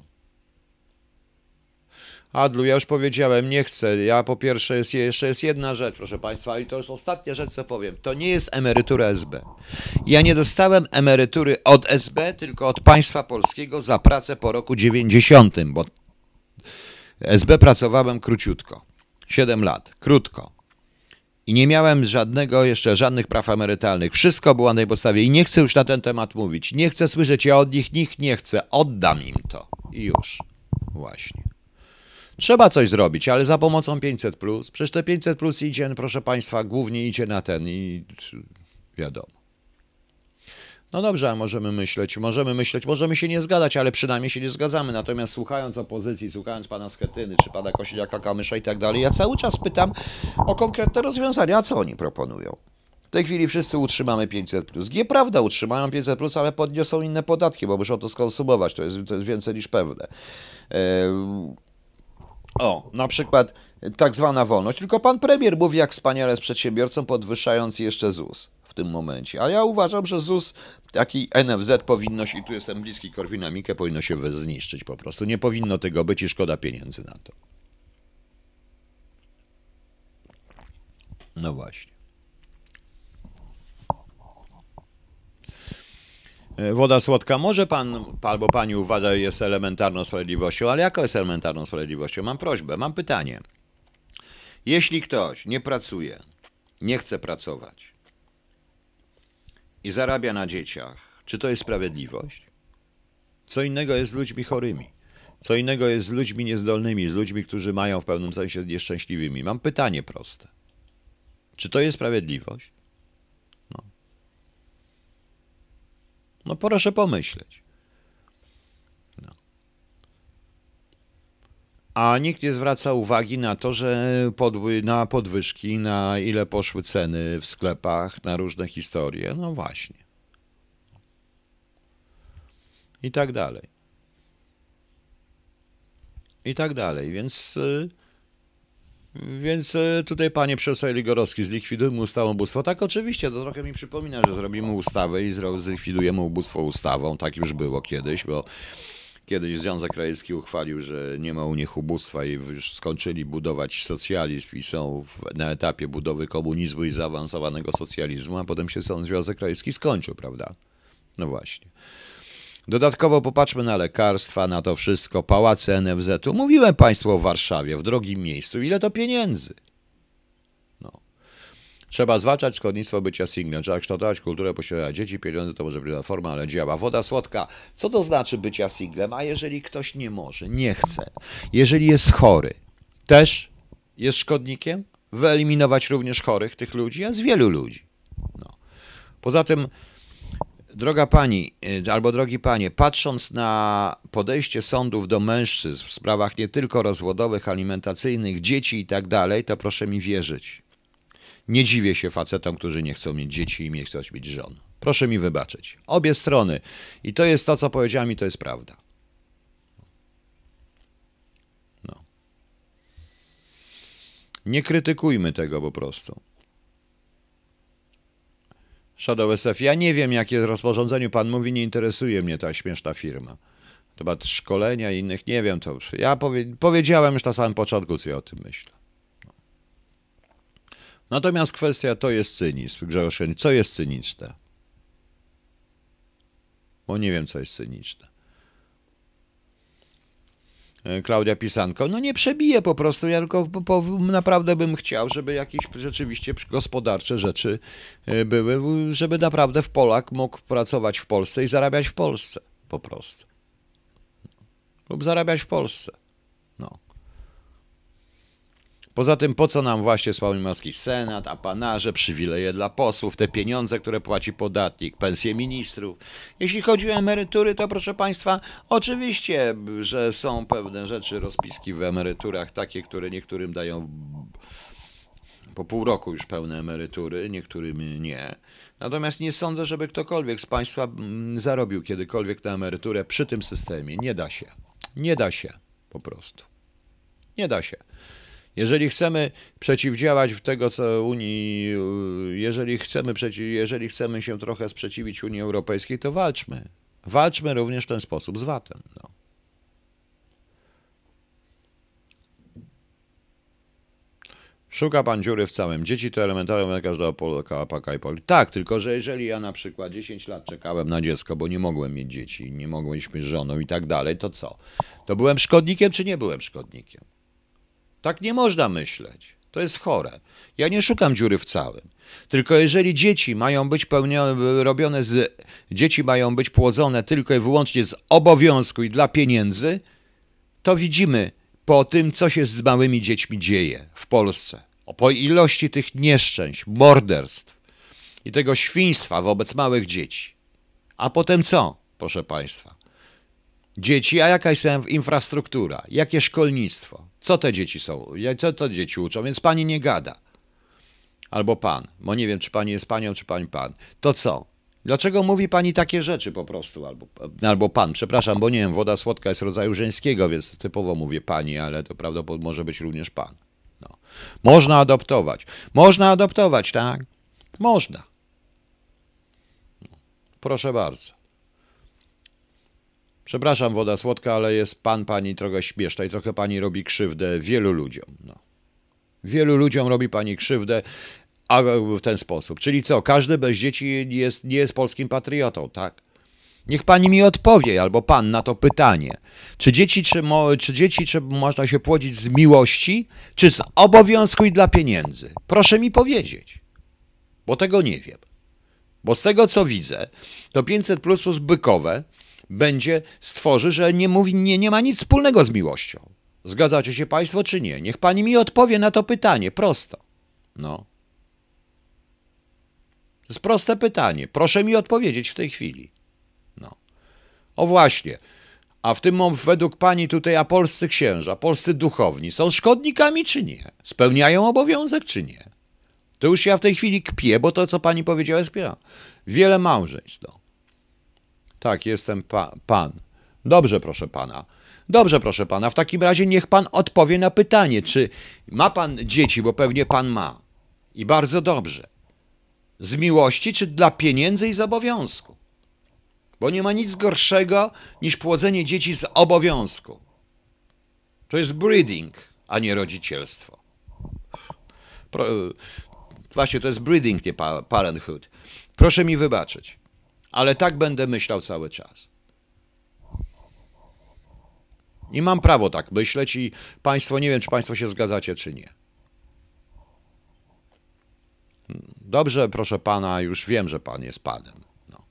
Adlu, ja już powiedziałem, nie chcę. Ja po pierwsze, jest, jeszcze jest jedna rzecz, proszę Państwa, i to jest ostatnia rzecz, co powiem. To nie jest emerytura S B. Ja nie dostałem emerytury od S B, tylko od państwa polskiego za pracę po roku dziewięćdziesiątym, bo S B pracowałem króciutko. siedem lat. Krótko. I nie miałem żadnego, jeszcze żadnych praw emerytalnych. Wszystko było na tej podstawie i nie chcę już na ten temat mówić. Nie chcę słyszeć, ja od nich nikt nie chcę. Oddam im to. I już. Właśnie. Trzeba coś zrobić, ale za pomocą pięćset plus. Przecież te pięćset plus idzie, proszę Państwa, głównie idzie na ten i wiadomo. No dobrze, a możemy myśleć, możemy myśleć, możemy się nie zgadzać, ale przynajmniej się nie zgadzamy. Natomiast słuchając opozycji, słuchając pana Schetyny, czy pana Kosiniaka-Kamysza i tak dalej, ja cały czas pytam o konkretne rozwiązania. A co oni proponują? W tej chwili wszyscy utrzymamy pięćset plus. Nieprawda, utrzymają pięćset plus, ale podniosą inne podatki, bo muszą to skonsumować. To jest, to jest więcej niż pewne. Eee... O, na przykład tak zwana wolność. Tylko pan premier mówi, jak wspaniale z przedsiębiorcą, podwyższając jeszcze Z U S. w tym momencie. A ja uważam, że ZUS, taki N F Z powinno się, i tu jestem bliski Korwina-Mikke, powinno się zniszczyć po prostu. Nie powinno tego być i szkoda pieniędzy na to. No właśnie. Woda słodka. Może pan albo pani uważa, jest elementarną sprawiedliwością, ale jaka jest elementarną sprawiedliwością? Mam prośbę, mam pytanie. Jeśli ktoś nie pracuje, nie chce pracować i zarabia na dzieciach, czy to jest sprawiedliwość? Co innego jest z ludźmi chorymi. Co innego jest z ludźmi niezdolnymi, z ludźmi, którzy mają w pewnym sensie nieszczęśliwymi. Mam pytanie proste. Czy to jest sprawiedliwość? No. No proszę pomyśleć. No. A nikt nie zwraca uwagi na to, że podły, na podwyżki, na ile poszły ceny w sklepach, na różne historie. No właśnie. I tak dalej. I tak dalej. Więc... Więc tutaj, panie profesorze Ligorowski, zlikwidujmy ustawę o ubóstwo. Tak, oczywiście, to trochę mi przypomina, że zrobimy ustawę i zlikwidujemy ubóstwo ustawą. Tak już było kiedyś, bo kiedyś Związek Radziecki uchwalił, że nie ma u nich ubóstwa i już skończyli budować socjalizm i są w, na etapie budowy komunizmu i zaawansowanego socjalizmu, a potem się sam Związek Radziecki skończył, prawda? No właśnie. Dodatkowo popatrzmy na lekarstwa, na to wszystko, pałace N F Z-u. Mówiłem państwu o Warszawie, w drogim miejscu. Ile to pieniędzy? No. Trzeba zwalczać szkodnictwo bycia singlem. Trzeba kształtować kulturę posiadania dzieci. Pieniądze to może być forma, ale działa. Woda słodka. Co to znaczy bycia singlem? A jeżeli ktoś nie może, nie chce, jeżeli jest chory, też jest szkodnikiem? Wyeliminować również chorych tych ludzi, a z wielu ludzi. No. Poza tym, droga pani, albo drogi panie, patrząc na podejście sądów do mężczyzn w sprawach nie tylko rozwodowych, alimentacyjnych, dzieci i tak dalej, to proszę mi wierzyć. Nie dziwię się facetom, którzy nie chcą mieć dzieci i nie chcą mieć żon. Proszę mi wybaczyć. Obie strony. I to jest to, co powiedziałem, i to jest prawda. No. Nie krytykujmy tego po prostu. Shadow S F, ja nie wiem, jakie rozporządzeniu pan mówi, nie interesuje mnie ta śmieszna firma. Chyba szkolenia i innych, nie wiem, to ja powie, powiedziałem już na samym początku, co ja o tym myślę. No. Natomiast kwestia to jest cynizm. Grzegorz, co jest cyniczne? Bo nie wiem, co jest cyniczne. Klaudia Pisanko, no nie przebiję po prostu, ja tylko po, po, naprawdę bym chciał, żeby jakieś rzeczywiście gospodarcze rzeczy były, żeby naprawdę w Polak mógł pracować w Polsce i zarabiać w Polsce, po prostu. Lub zarabiać w Polsce. No. Poza tym, po co nam właśnie Sławomirski Senat, apanarze, przywileje dla posłów, te pieniądze, które płaci podatnik, pensje ministrów. Jeśli chodzi o emerytury, to proszę państwa, oczywiście, że są pewne rzeczy, rozpiski w emeryturach, takie, które niektórym dają po pół roku już pełne emerytury, niektórym nie. Natomiast nie sądzę, żeby ktokolwiek z państwa zarobił kiedykolwiek na emeryturę przy tym systemie. Nie da się. Nie da się po prostu. Nie da się. Jeżeli chcemy przeciwdziałać w tego, co Unii, jeżeli chcemy, przeciw, jeżeli chcemy się trochę sprzeciwić Unii Europejskiej, to walczmy. Walczmy również w ten sposób z VAT-em. No. Szuka pan dziury w całym. Dzieci to elementarne każdego Polaka, Paka i Polki. Tak, tylko że jeżeli ja na przykład dziesięć lat czekałem na dziecko, bo nie mogłem mieć dzieci, nie mogłem mieć z żoną i tak dalej, to co? To byłem szkodnikiem, czy nie byłem szkodnikiem? Tak nie można myśleć. To jest chore. Ja nie szukam dziury w całym. Tylko jeżeli dzieci mają być pełnione, robione z... Dzieci mają być płodzone tylko i wyłącznie z obowiązku i dla pieniędzy, to widzimy po tym, co się z małymi dziećmi dzieje w Polsce. Po ilości tych nieszczęść, morderstw i tego świństwa wobec małych dzieci. A potem co, proszę państwa? Dzieci, a jaka jest infrastruktura? Jakie szkolnictwo? Co te dzieci są? Co te dzieci uczą? Więc pani nie gada. Albo pan, bo nie wiem, czy pani jest panią, czy pani pan. To co? Dlaczego mówi pani takie rzeczy po prostu? Albo, albo pan, przepraszam, bo nie wiem, woda słodka jest rodzaju żeńskiego, więc typowo mówię pani, ale to prawdopodobnie może być również pan. No. Można adoptować. Można adoptować, tak? Można. Proszę bardzo. Przepraszam, woda słodka, ale jest pan, pani trochę śmieszna i trochę pani robi krzywdę wielu ludziom. No. Wielu ludziom robi pani krzywdę a w ten sposób. Czyli co, każdy bez dzieci jest, nie jest polskim patriotą, tak? Niech pani mi odpowie, albo pan, na to pytanie. Czy dzieci, czy, mo, czy dzieci czy można się płodzić z miłości, czy z obowiązku i dla pieniędzy? Proszę mi powiedzieć, bo tego nie wiem. Bo z tego, co widzę, to pięćset plus plus bykowe będzie stworzy, że nie, mówi, nie, nie ma nic wspólnego z miłością. Zgadzacie się państwo, czy nie? Niech pani mi odpowie na to pytanie, prosto. No. To jest proste pytanie. Proszę mi odpowiedzieć w tej chwili. No. O właśnie. A w tym momencie według pani tutaj, a polscy księża, polscy duchowni są szkodnikami, czy nie? Spełniają obowiązek, czy nie? To już ja w tej chwili kpię, bo to, co pani powiedziała, jest pia. Wiele małżeństw. No. Tak, jestem pa, pan. Dobrze, proszę pana. Dobrze, proszę pana. W takim razie niech pan odpowie na pytanie, czy ma pan dzieci, bo pewnie pan ma. I bardzo dobrze. Z miłości, czy dla pieniędzy i z obowiązku? Bo nie ma nic gorszego niż płodzenie dzieci z obowiązku. To jest breeding, a nie rodzicielstwo. Pro, właśnie, to jest breeding, nie parenthood. Proszę mi wybaczyć, ale tak będę myślał cały czas. I mam prawo tak myśleć i państwo, nie wiem, czy państwo się zgadzacie, czy nie. Dobrze, proszę pana, już wiem, że pan jest panem. No.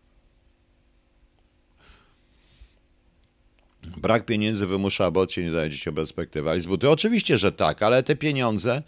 Brak pieniędzy wymusza aborcję, nie daje dzieciom perspektywy. Ale z buty? Oczywiście, że tak, ale te pieniądze...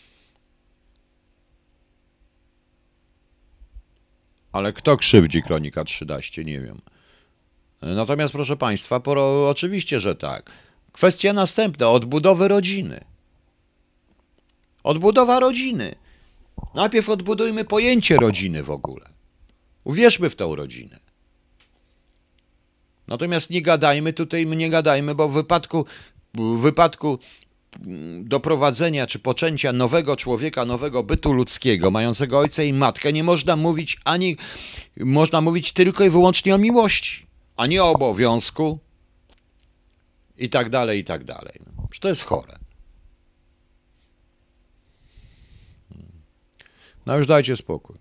Ale kto krzywdzi Kronika trzynaście? Nie wiem. Natomiast, proszę państwa, poro, oczywiście, że tak. Kwestia następna, odbudowy rodziny. Odbudowa rodziny. Najpierw odbudujmy pojęcie rodziny w ogóle. Uwierzmy w tą rodzinę. Natomiast nie gadajmy tutaj, nie gadajmy, bo w wypadku, w wypadku doprowadzenia czy poczęcia nowego człowieka, nowego bytu ludzkiego, mającego ojca i matkę, nie można mówić ani, można mówić tylko i wyłącznie o miłości, a nie o obowiązku i tak dalej, i tak dalej. Przecież to jest chore. No już dajcie spokój.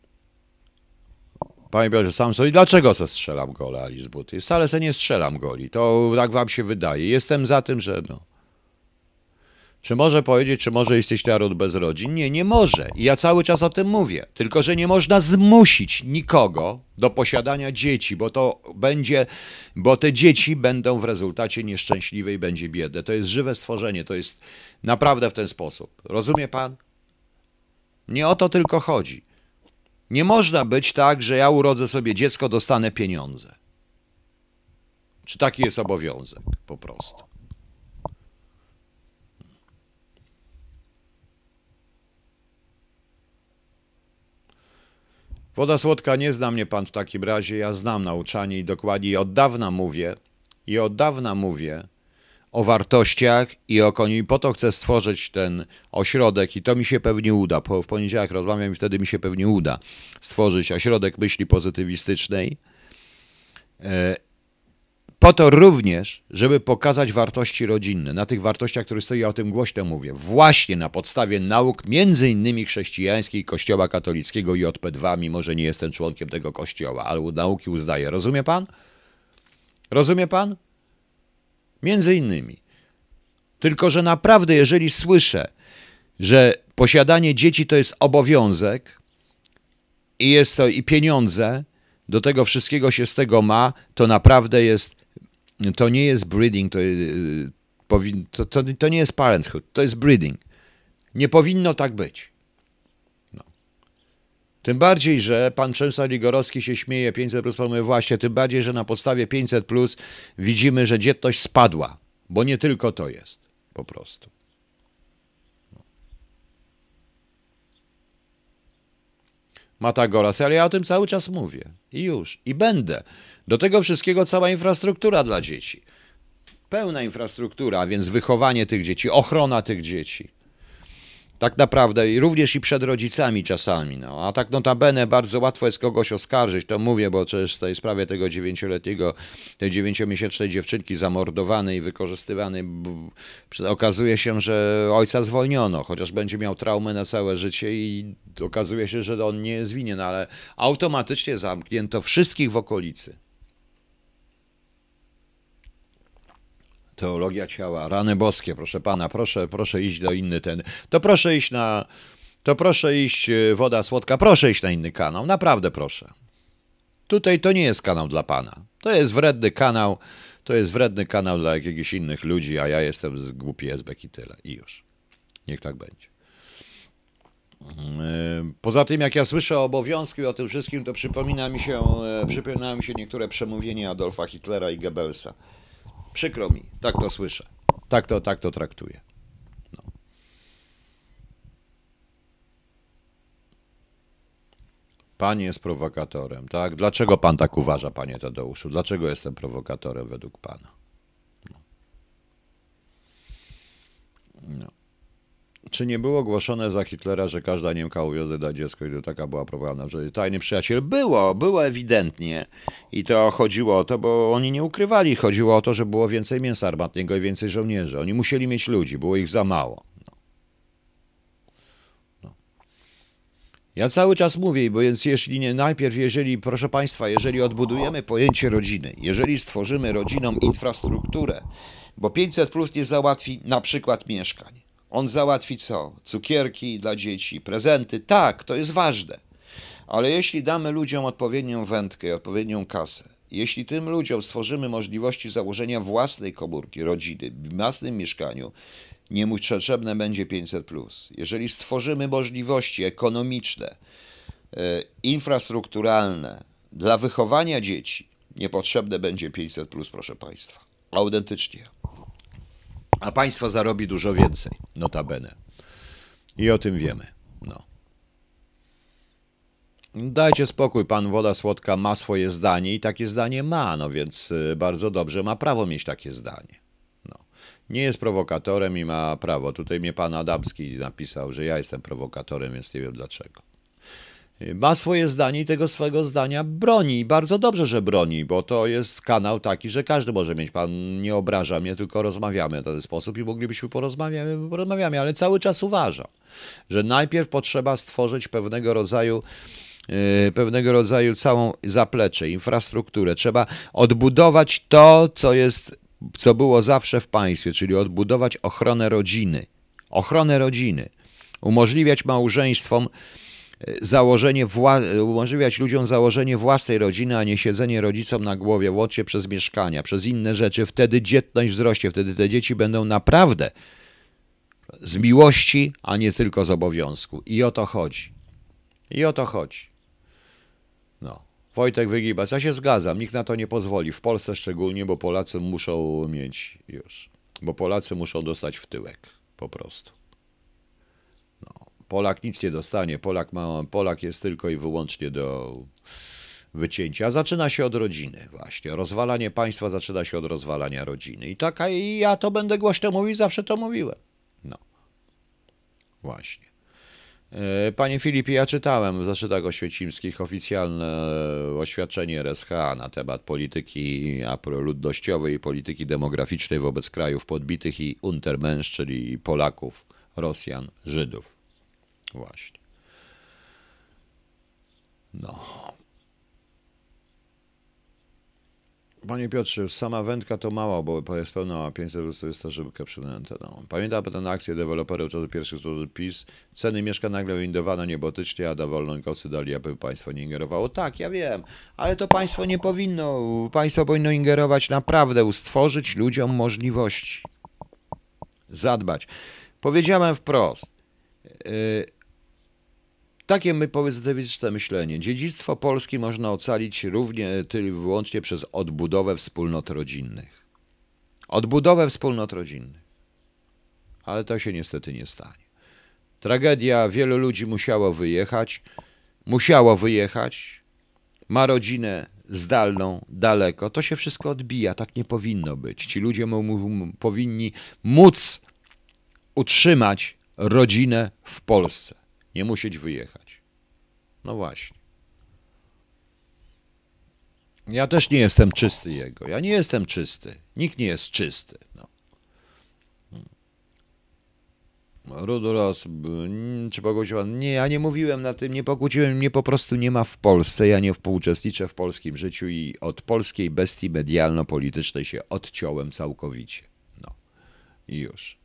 Panie Piotrze, sam sobie, dlaczego se strzelam gole, Ali z buty? Wcale se nie strzelam goli, to tak wam się wydaje. Jestem za tym, że no. Czy może powiedzieć, czy może jesteś naród bez rodzin? Nie, nie może. I ja cały czas o tym mówię. Tylko że nie można zmusić nikogo do posiadania dzieci, bo to będzie, bo te dzieci będą w rezultacie nieszczęśliwe i będzie biedne. To jest żywe stworzenie, to jest naprawdę w ten sposób. Rozumie pan? Nie o to tylko chodzi. Nie można być tak, że ja urodzę sobie dziecko, dostanę pieniądze. Czy taki jest obowiązek? Po prostu. Woda słodka, nie zna mnie pan w takim razie, ja znam nauczanie i dokładnie i od dawna mówię, i od dawna mówię o wartościach i o koni. Po to chcę stworzyć ten ośrodek i to mi się pewnie uda. Po, w poniedziałek rozmawiam i wtedy mi się pewnie uda stworzyć ośrodek myśli pozytywistycznej. E, po to również, żeby pokazać wartości rodzinne. Na tych wartościach, które stoją, ja o tym głośno mówię. Właśnie na podstawie nauk, między innymi chrześcijańskiej, Kościoła katolickiego i J P dwa, mimo że nie jestem członkiem tego kościoła, ale nauki uznaję. Rozumie pan? Rozumie pan? Między innymi. Tylko że naprawdę, jeżeli słyszę, że posiadanie dzieci to jest obowiązek i jest to i pieniądze, do tego wszystkiego się z tego ma, to naprawdę jest, to nie jest breeding, to, to, to, to nie jest parenthood, to jest breeding. Nie powinno tak być. No. Tym bardziej, że pan Przemysław Ligorowski się śmieje, pięćset plus, mówi właśnie, tym bardziej, że na podstawie pięćset plus widzimy, że dzietność spadła, bo nie tylko to jest, po prostu. Matagoras, ale ja o tym cały czas mówię. I już. I będę. Do tego wszystkiego cała infrastruktura dla dzieci. Pełna infrastruktura, a więc wychowanie tych dzieci, ochrona tych dzieci. Tak naprawdę i również i przed rodzicami czasami. No. A tak notabene bardzo łatwo jest kogoś oskarżyć, to mówię, bo przecież w tej sprawie tego dziewięcioletniego, tej dziewięciomiesięcznej dziewczynki zamordowanej i wykorzystywanej, okazuje się, że ojca zwolniono, chociaż będzie miał traumę na całe życie i okazuje się, że on nie jest winien, ale automatycznie zamknięto wszystkich w okolicy. Teologia ciała, rany boskie, proszę pana, proszę, proszę iść do inny ten, to proszę iść na, to proszę iść woda słodka, proszę iść na inny kanał, naprawdę proszę. Tutaj to nie jest kanał dla pana, to jest wredny kanał, to jest wredny kanał dla jakichś innych ludzi, a ja jestem głupi esbek i tyle, i już. Niech tak będzie. Poza tym, jak ja słyszę o obowiązku i o tym wszystkim, to przypomina mi się, przypominają mi się niektóre przemówienia Adolfa Hitlera i Goebbelsa. Przykro mi, tak to słyszę. Tak to, tak to traktuję. No. Pan jest prowokatorem, tak? Dlaczego pan tak uważa, panie Tadeuszu? Dlaczego jestem prowokatorem według pana? No. No. Czy nie było głoszone za Hitlera, że każda Niemka uwiozę da dziecko i to taka była propaganda, że tajny przyjaciel? Było, było ewidentnie i to chodziło o to, bo oni nie ukrywali, chodziło o to, że było więcej mięsa armatniego i więcej żołnierzy. Oni musieli mieć ludzi, było ich za mało. No. No. Ja cały czas mówię, bo więc jeśli nie, najpierw, jeżeli, proszę państwa, jeżeli odbudujemy pojęcie rodziny, jeżeli stworzymy rodzinom infrastrukturę, bo pięćset plus nie załatwi na przykład mieszkań. On załatwi co? Cukierki dla dzieci, prezenty. Tak, to jest własne. Ale jeśli damy ludziom odpowiednią wędkę, odpowiednią kasę, jeśli tym ludziom stworzymy możliwości założenia własnej komórki, rodziny, w własnym mieszkaniu, nie mu potrzebne będzie pięćset plus. Jeżeli stworzymy możliwości ekonomiczne, infrastrukturalne dla wychowania dzieci, niepotrzebne będzie pięćset plus, proszę państwa. Autentycznie. A państwo zarobi dużo więcej, notabene. I o tym wiemy. No. Dajcie spokój, pan Woda Słodka ma swoje zdanie i takie zdanie ma, no więc bardzo dobrze, ma prawo mieć takie zdanie. No. Nie jest prowokatorem i ma prawo. Tutaj mnie pan Adamski napisał, że ja jestem prowokatorem, więc nie wiem dlaczego. Ma swoje zdanie i tego swojego zdania broni. I bardzo dobrze, że broni, bo to jest kanał taki, że każdy może mieć. Pan nie obraża mnie, tylko rozmawiamy w ten sposób i moglibyśmy porozmawiać, porozmawiamy, ale cały czas uważam, że najpierw potrzeba stworzyć pewnego rodzaju yy, pewnego rodzaju całą zaplecze, infrastrukturę. Trzeba odbudować to, co jest, co było zawsze w państwie, czyli odbudować ochronę rodziny. Ochronę rodziny. Umożliwiać małżeństwom założenie wła- umożliwiać ludziom założenie własnej rodziny, a nie siedzenie rodzicom na głowie, łącznie przez mieszkania, przez inne rzeczy. Wtedy dzietność wzrośnie, wtedy te dzieci będą naprawdę z miłości, a nie tylko z obowiązku. I o to chodzi. I o to chodzi. No. Wojtek Wygibas, ja się zgadzam, nikt na to nie pozwoli. W Polsce szczególnie, bo Polacy muszą mieć już, bo Polacy muszą dostać w tyłek, po prostu. Polak nic nie dostanie, Polak, ma, Polak jest tylko i wyłącznie do wycięcia. Zaczyna się od rodziny właśnie. Rozwalanie państwa zaczyna się od rozwalania rodziny. I taka, i ja to będę głośno mówił, zawsze to mówiłem. No, właśnie. Panie Filipie, ja czytałem w zaszczytach oświecimskich oficjalne oświadczenie R S H na temat polityki ludnościowej i polityki demograficznej wobec krajów podbitych i Untermensch, czyli Polaków, Rosjan, Żydów. Właśnie. No. Panie Piotrze, sama wędka to mało, bo jest pełna pięćset, to jest to szybka przynęta. No. Pamiętam tę akcję deweloperów czasu pierwszych słów PiS. Ceny mieszkań nagle windowano niebotycznie, a dowolną kosy dali, aby państwo nie ingerowało. Tak, ja wiem, ale to państwo nie powinno, państwo powinno ingerować naprawdę, stworzyć ludziom możliwości. Zadbać. Powiedziałem wprost. Yy, Takie my pozytywistyczne myślenie. Dziedzictwo Polski można ocalić równie tylko wyłącznie przez odbudowę wspólnot rodzinnych. Odbudowę wspólnot rodzinnych. Ale to się niestety nie stanie. Tragedia, wielu ludzi musiało wyjechać. Musiało wyjechać. Ma rodzinę zdalną, daleko. To się wszystko odbija. Tak nie powinno być. Ci ludzie mu, mu, powinni móc utrzymać rodzinę w Polsce. Nie musieć wyjechać. No właśnie. Ja też nie jestem czysty jego. Ja nie jestem czysty. Nikt nie jest czysty. No. Rudoros, czy pokłóciłem? Nie, ja nie mówiłem na tym, nie pokłóciłem, mnie po prostu nie ma w Polsce, ja nie uczestniczę w polskim życiu i od polskiej bestii medialno-politycznej się odciąłem całkowicie. No i już.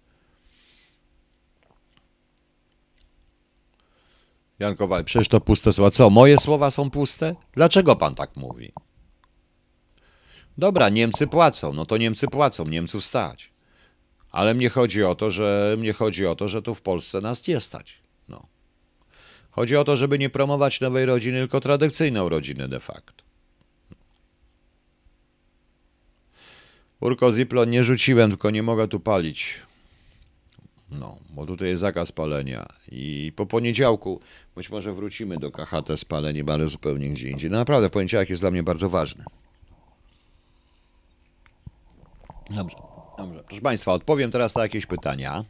Jan Kowal, przecież to puste słowa. Co, moje słowa są puste? Dlaczego pan tak mówi? Dobra, Niemcy płacą, no to Niemcy płacą, Niemców stać. Ale mnie chodzi o to, że mnie chodzi o to, że tu w Polsce nas nie stać. No. Chodzi o to, żeby nie promować nowej rodziny, tylko tradycyjną rodzinę de facto. Urko Ziplon nie rzuciłem, tylko nie mogę tu palić. No, bo tutaj jest zakaz palenia. I po poniedziałku być może wrócimy do K H T z paleniem, ale zupełnie gdzie indziej. No naprawdę, poniedziałek jest dla mnie bardzo ważny. Dobrze. Dobrze, proszę Państwa, odpowiem teraz na jakieś pytania.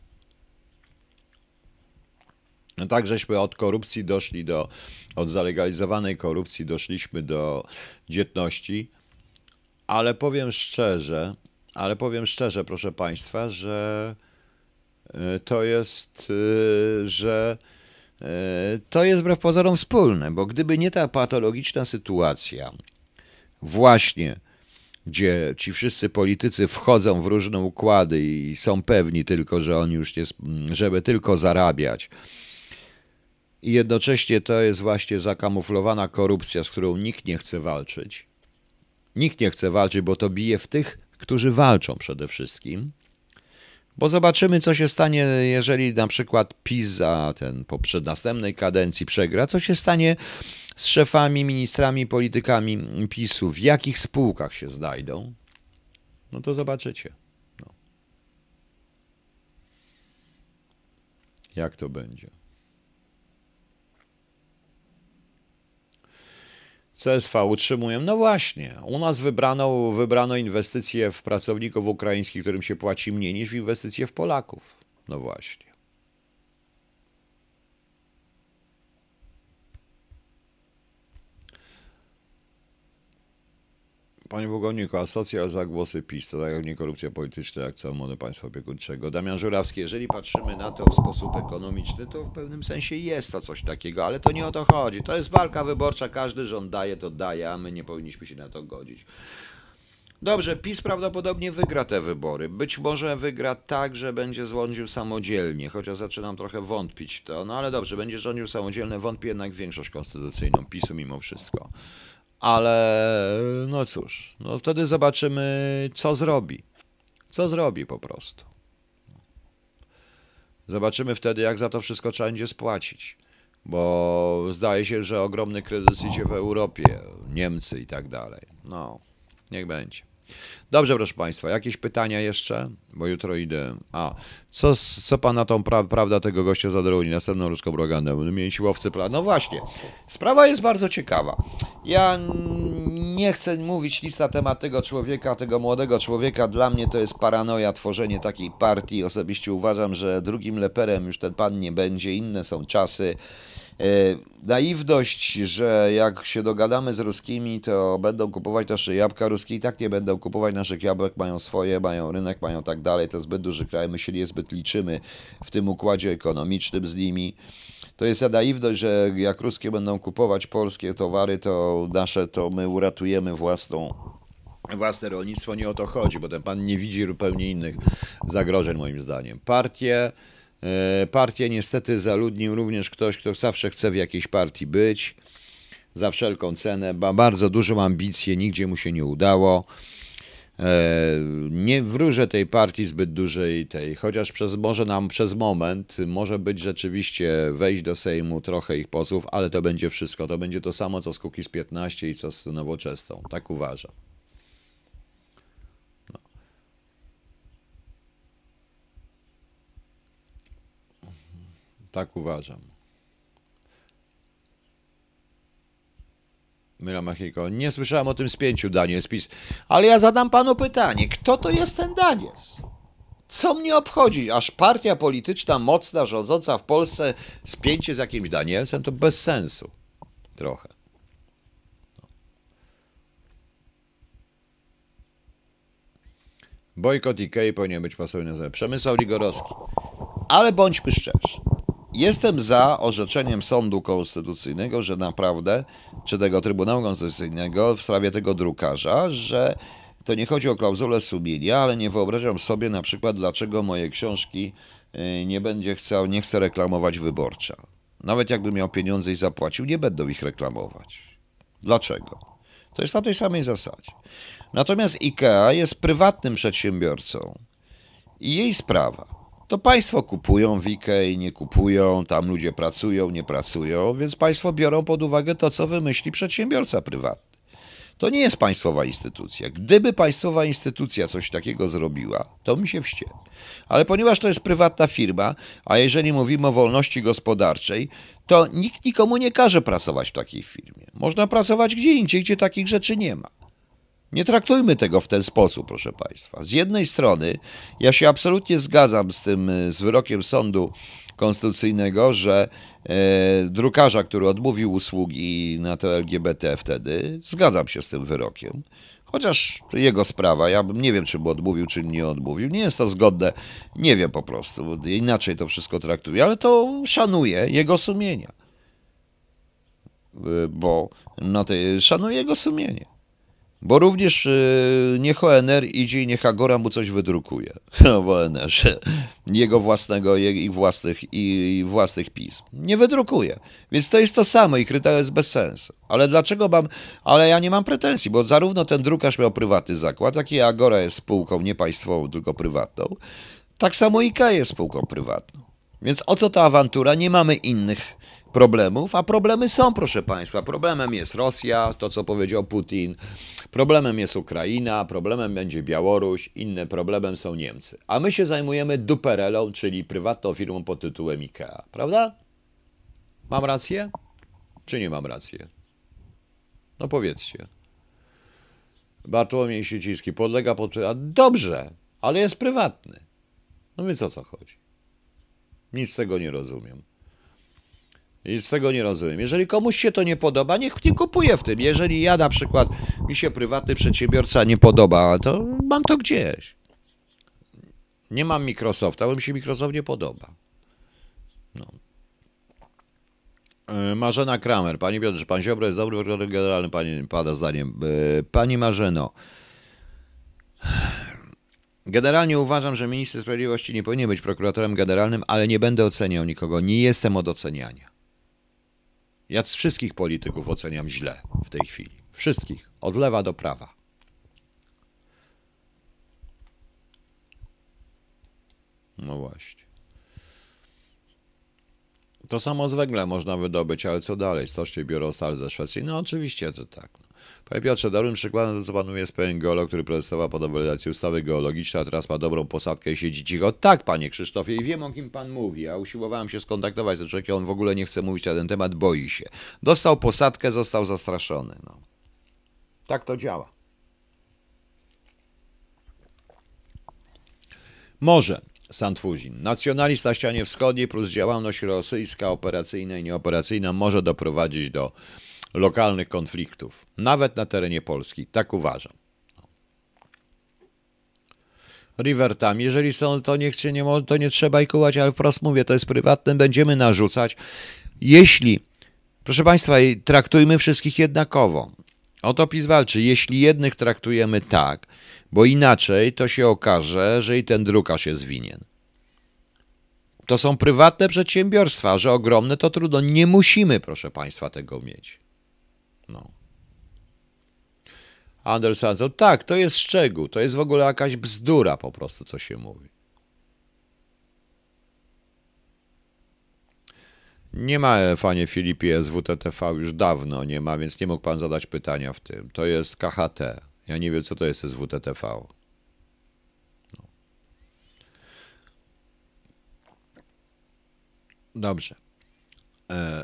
No tak, żeśmy od korupcji doszli do, od zalegalizowanej korupcji doszliśmy do dzietności, ale powiem szczerze, ale powiem szczerze, proszę Państwa, że to jest, że to jest wbrew pozorom wspólne, bo gdyby nie ta patologiczna sytuacja, właśnie gdzie ci wszyscy politycy wchodzą w różne układy i są pewni tylko, że oni już nie, żeby tylko zarabiać. I jednocześnie to jest właśnie zakamuflowana korupcja, z którą nikt nie chce walczyć. Nikt nie chce walczyć, bo to bije w tych, którzy walczą przede wszystkim. Bo zobaczymy, co się stanie, jeżeli na przykład PiS za ten poprzed następnej kadencji przegra, co się stanie z szefami, ministrami, politykami PiSu, w jakich spółkach się znajdą, no to zobaczycie. No. Jak to będzie. C S V utrzymuję. No właśnie, u nas wybrano, wybrano inwestycje w pracowników ukraińskich, którym się płaci mniej niż w inwestycje w Polaków. No właśnie. Panie Bogoniku, a socjal za głosy PiS, to tak jak nie korupcja polityczna, jak całe młode państwa opiekuńczego. Damian Żurawski, jeżeli patrzymy na to w sposób ekonomiczny, to w pewnym sensie jest to coś takiego, ale to nie o to chodzi. To jest walka wyborcza, każdy rząd daje, to daje, a my nie powinniśmy się na to godzić. Dobrze, PiS prawdopodobnie wygra te wybory. Być może wygra tak, że będzie rządził samodzielnie, chociaż zaczynam trochę wątpić w to. No ale dobrze, będzie rządził samodzielnie, wątpię jednak w większość konstytucyjną PiSu mimo wszystko. Ale no cóż, no wtedy zobaczymy, co zrobi. Co zrobi po prostu. Zobaczymy wtedy, jak za to wszystko trzeba będzie spłacić. Bo zdaje się, że ogromny kryzys idzie w Europie, Niemcy i tak dalej. No, niech będzie. Dobrze, proszę Państwa, jakieś pytania jeszcze? Bo jutro idę. A, co, co pan na tą pra prawda tego gościa zadrobi? Następną ruską propagandę. Będą mieli siłowcy plan. No właśnie, sprawa jest bardzo ciekawa. Ja nie chcę mówić nic na temat tego człowieka, tego młodego człowieka. Dla mnie to jest paranoja, tworzenie takiej partii. Osobiście uważam, że drugim leperem już ten pan nie będzie. Inne są czasy. Naiwność, że jak się dogadamy z ruskimi, to będą kupować nasze jabłka, ruskie i tak nie będą kupować naszych jabłek, mają swoje, mają rynek, mają tak dalej, to zbyt duży kraj, my się niezbyt liczymy w tym układzie ekonomicznym z nimi. To jest naiwność, że jak ruskie będą kupować polskie towary, to nasze, to my uratujemy własną, własne rolnictwo, nie o to chodzi, bo ten pan nie widzi zupełnie innych zagrożeń moim zdaniem. Partie Partię niestety zaludnił również ktoś, kto zawsze chce w jakiejś partii być, za wszelką cenę, ma bardzo dużą ambicję, nigdzie mu się nie udało. Nie wróżę tej partii zbyt dużej, tej, chociaż przez, może nam przez moment, może być rzeczywiście wejść do Sejmu trochę ich posłów, ale to będzie wszystko, to będzie to samo co z Kukiz piętnaście i co z Nowoczesną, tak uważam. Tak uważam. Myla Machiko. Nie słyszałem o tym spięciu Daniel spis. Ale ja zadam panu pytanie. Kto to jest ten Daniel? Co mnie obchodzi? Aż partia polityczna mocna, rządząca w Polsce spięcie z jakimś Danielsem, to bez sensu. Trochę. Bojkot Ikei powinien być pasowny. Przemysław Ligorowski. Ale bądźmy szczerzy. Jestem za orzeczeniem Sądu Konstytucyjnego, że naprawdę, czy tego Trybunału Konstytucyjnego w sprawie tego drukarza, że to nie chodzi o klauzulę sumienia, ale nie wyobrażam sobie na przykład, dlaczego moje książki nie będzie chciał, nie chce reklamować Wyborcza. Nawet jakby miał pieniądze i zapłacił, nie będą ich reklamować. Dlaczego? To jest na tej samej zasadzie. Natomiast IKEA jest prywatnym przedsiębiorcą i jej sprawa. To państwo kupują w Ikei, nie kupują, tam ludzie pracują, nie pracują, więc państwo biorą pod uwagę to, co wymyśli przedsiębiorca prywatny. To nie jest państwowa instytucja. Gdyby państwowa instytucja coś takiego zrobiła, to mi się wściekł. Ale ponieważ to jest prywatna firma, a jeżeli mówimy o wolności gospodarczej, to nikt nikomu nie każe pracować w takiej firmie. Można pracować gdzie indziej, gdzie takich rzeczy nie ma. Nie traktujmy tego w ten sposób, proszę Państwa. Z jednej strony ja się absolutnie zgadzam z tym, z wyrokiem Sądu Konstytucyjnego, że e, drukarza, który odmówił usługi na to L G B T wtedy, zgadzam się z tym wyrokiem. Chociaż to jego sprawa, ja nie wiem, czy mu odmówił, czy nie odmówił. Nie jest to zgodne, nie wiem po prostu, inaczej to wszystko traktuję, ale to szanuję jego sumienia. Bo no to, szanuję jego sumienie. Bo również yy, niech O N R idzie i niech Agora mu coś wydrukuje w O N R-ze. Jego własnego, ich własnych i własnych pism. Nie wydrukuje. Więc to jest to samo i kryteria jest bez sensu. Ale dlaczego mam... Ale ja nie mam pretensji, bo zarówno ten drukarz miał prywatny zakład, jak i Agora jest spółką nie państwową, tylko prywatną. Tak samo IKEA jest spółką prywatną. Więc o co ta awantura? Nie mamy innych problemów, a problemy są, proszę Państwa. Problemem jest Rosja, to co powiedział Putin. Problemem jest Ukraina, problemem będzie Białoruś, innym problemem są Niemcy. A my się zajmujemy duperelą, czyli prywatną firmą pod tytułem IKEA. Prawda? Mam rację? Czy nie mam rację? No powiedzcie. Bartłomiej Sieciński podlega pod... Dobrze, ale jest prywatny. No więc o co chodzi? Nic z tego nie rozumiem. I z tego nie rozumiem. Jeżeli komuś się to nie podoba, niech nie kupuje w tym. Jeżeli ja na przykład, mi się prywatny przedsiębiorca nie podoba, to mam to gdzieś. Nie mam Microsofta, bo mi się Microsoft nie podoba. No. Marzena Kramer. Panie Piotrze, pan Ziobro jest dobry prokurator generalny, pani pada zdaniem. Pani Marzeno. Generalnie uważam, że minister sprawiedliwości nie powinien być prokuratorem generalnym, ale nie będę oceniał nikogo. Nie jestem od oceniania. Ja z wszystkich polityków oceniam źle w tej chwili. Wszystkich. Od lewa do prawa. No właśnie. To samo z węgla można wydobyć, ale co dalej? Stocznie biorą stal ze Szwecji? No oczywiście to tak. Panie Piotrze, dobrym przykładem to co panuje jest pewien geolog, który protestował po nowelizacji ustawy geologicznej, a teraz ma dobrą posadkę i siedzi cicho. Tak, panie Krzysztofie, i wiem, o kim pan mówi. Ja usiłowałem się skontaktować z tym człowiekiem, on w ogóle nie chce mówić na ten temat, boi się. Dostał posadkę, został zastraszony. No. Tak to działa. Może. Santfuzin. Nacjonalizm na ścianie wschodniej plus działalność rosyjska operacyjna i nieoperacyjna może doprowadzić do lokalnych konfliktów, nawet na terenie Polski. Tak uważam. River tam, jeżeli są, to niech się nie, to nie trzeba ich kułać, ale wprost mówię, to jest prywatne, będziemy narzucać. Jeśli, proszę Państwa, traktujmy wszystkich jednakowo. O to PiS walczy. Jeśli jednych traktujemy tak, bo inaczej to się okaże, że i ten drukarz jest winien. To są prywatne przedsiębiorstwa, że ogromne to trudno. Nie musimy, proszę Państwa, tego mieć. No. Anderson, tak, to jest szczegół, to jest w ogóle jakaś bzdura po prostu, co się mówi. Nie ma, panie Filipie, S W T T V już dawno nie ma, więc nie mógł pan zadać pytania w tym. To jest K H T. Ja nie wiem, co to jest S W T T V. No. Dobrze. E...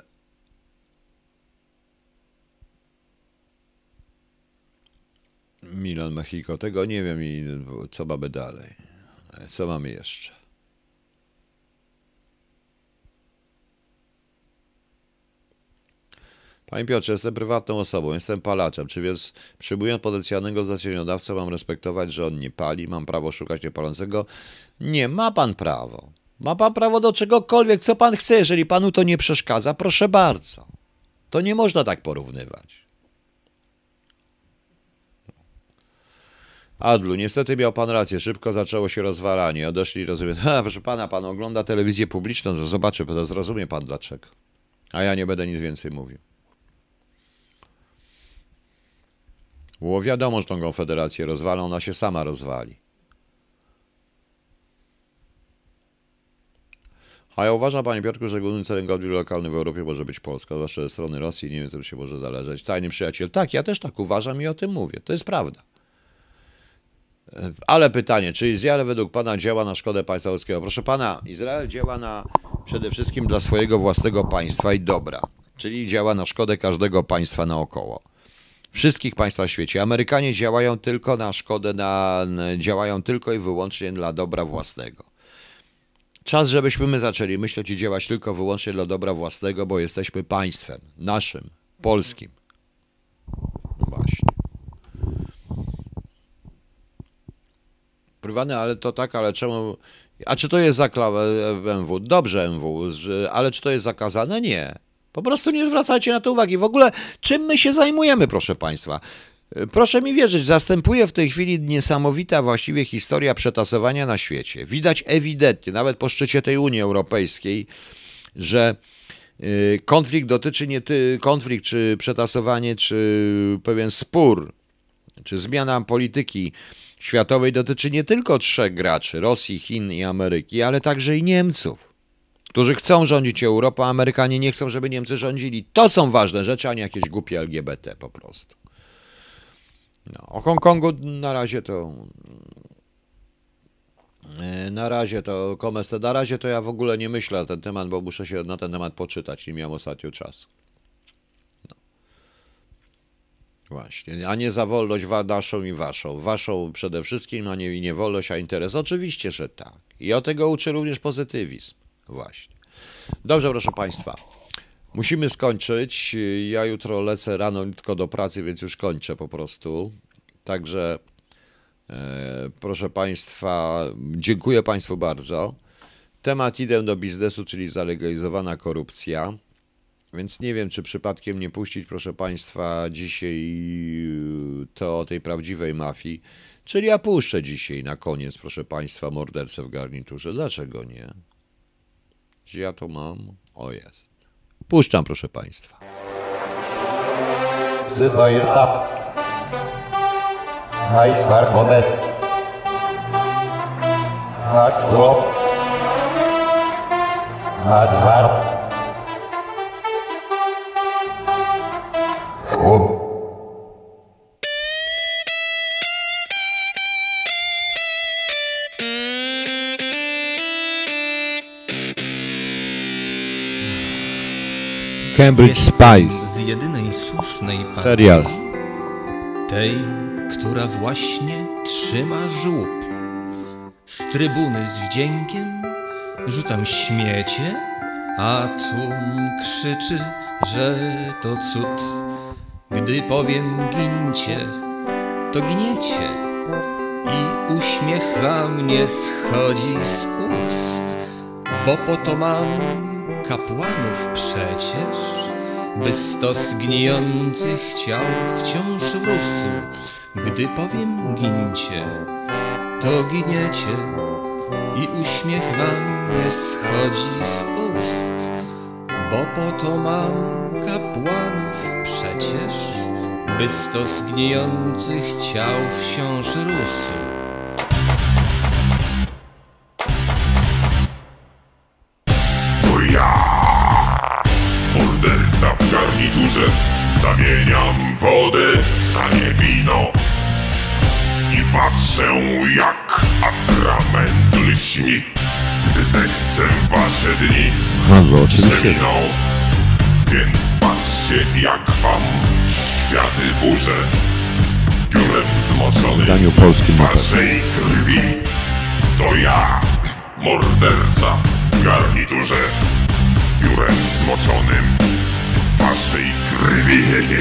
Milan Mexico, tego nie wiem i co mamy dalej. Co mamy jeszcze? Panie Piotrze, jestem prywatną osobą, jestem palaczem. Czy więc przyjmując potencjalnego zleceniodawcę mam respektować, że on nie pali? Mam prawo szukać niepalącego? Nie, ma pan prawo. Ma pan prawo do czegokolwiek, co pan chce. Jeżeli panu to nie przeszkadza, proszę bardzo. To nie można tak porównywać. Adlu, niestety miał pan rację, szybko zaczęło się rozwalanie. Odeszli, rozumiem. Ha, proszę pana, pan ogląda telewizję publiczną, to zobaczy, to zrozumie pan dlaczego. A ja nie będę nic więcej mówił. Było wiadomo, że tą konfederację rozwala, ona się sama rozwali. A ja uważam, panie Piotrku, że głównym celem godli lokalny w Europie może być Polska, zwłaszcza ze strony Rosji, nie wiem, co się może zależeć. Tajny przyjaciel, tak, ja też tak uważam i o tym mówię, to jest prawda. Ale pytanie, czy Izrael według pana działa na szkodę państwa polskiego? Proszę pana, Izrael działa na, przede wszystkim dla swojego własnego państwa i dobra, czyli działa na szkodę każdego państwa naokoło. Wszystkich państw na świecie. Amerykanie działają tylko na szkodę, na, działają tylko i wyłącznie dla dobra własnego. Czas, żebyśmy my zaczęli myśleć i działać tylko wyłącznie dla dobra własnego, bo jesteśmy państwem naszym, polskim. No właśnie. Prywatne, ale to tak, ale czemu... A czy to jest zakaz M W? Dobrze M W, ale czy to jest zakazane? Nie. Po prostu nie zwracajcie na to uwagi. W ogóle czym my się zajmujemy, proszę państwa? Proszę mi wierzyć, zastępuje w tej chwili niesamowita właściwie historia przetasowania na świecie. Widać ewidentnie, nawet po szczycie tej Unii Europejskiej, że konflikt dotyczy nie ty, konflikt, czy przetasowanie, czy pewien spór, czy zmiana polityki światowej dotyczy nie tylko trzech graczy, Rosji, Chin i Ameryki, ale także i Niemców, którzy chcą rządzić Europą, a Amerykanie nie chcą, żeby Niemcy rządzili. To są ważne rzeczy, a nie jakieś głupie L G B T po prostu. No, o Hongkongu na razie to... Na razie to komestę, na razie to ja w ogóle nie myślę na ten temat, bo muszę się na ten temat poczytać, nie miałem ostatnio czasu. No. Właśnie, a nie za wolność naszą i waszą. Waszą przede wszystkim, a nie, nie wolność, a interes. Oczywiście, że tak. I o tego uczy również pozytywizm. Właśnie. Dobrze, proszę państwa. Musimy skończyć. Ja jutro lecę rano tylko do pracy, więc już kończę po prostu. Także e, proszę państwa, dziękuję państwu bardzo. Temat idę do biznesu, czyli zalegalizowana korupcja. Więc nie wiem, czy przypadkiem nie puścić, proszę państwa, dzisiaj to o tej prawdziwej mafii. Czyli ja puszczę dzisiaj na koniec, proszę państwa, mordercę w garniturze. Dlaczego nie? Gdzie ja to mam? O, jest. Puszczam, proszę państwa. Psychoirta. Najsmart moment. Maxo. Adwar. Chłop. Cambridge Spice. Z jedynej słusznej partii, Serial. tej, która właśnie trzyma żłób. Z trybuny z wdziękiem rzucam śmiecie, a tłum krzyczy, że to cud. Gdy powiem gincie, to gniecie i uśmiech wam nie schodzi z ust, bo po to mam kapłanów przecież, by stos gnijących ciał wciąż rósł. Gdy powiem gincie, to giniecie i uśmiech wam nie schodzi z ust, bo po to mam kapłanów przecież, by stos gnijących ciał wciąż rósł. Morderca w garniturze, zamieniam wodę w tanie wino i patrzę jak atrament lśni, gdy zechcę wasze dni Halo, oczywiście. przeminą. Więc patrzcie jak wam światy burzę, piórem zmoczony W wydaniu polskim w waszej krwi. To ja, morderca w garniturze, z piórem zmoczonym w waszej krwi.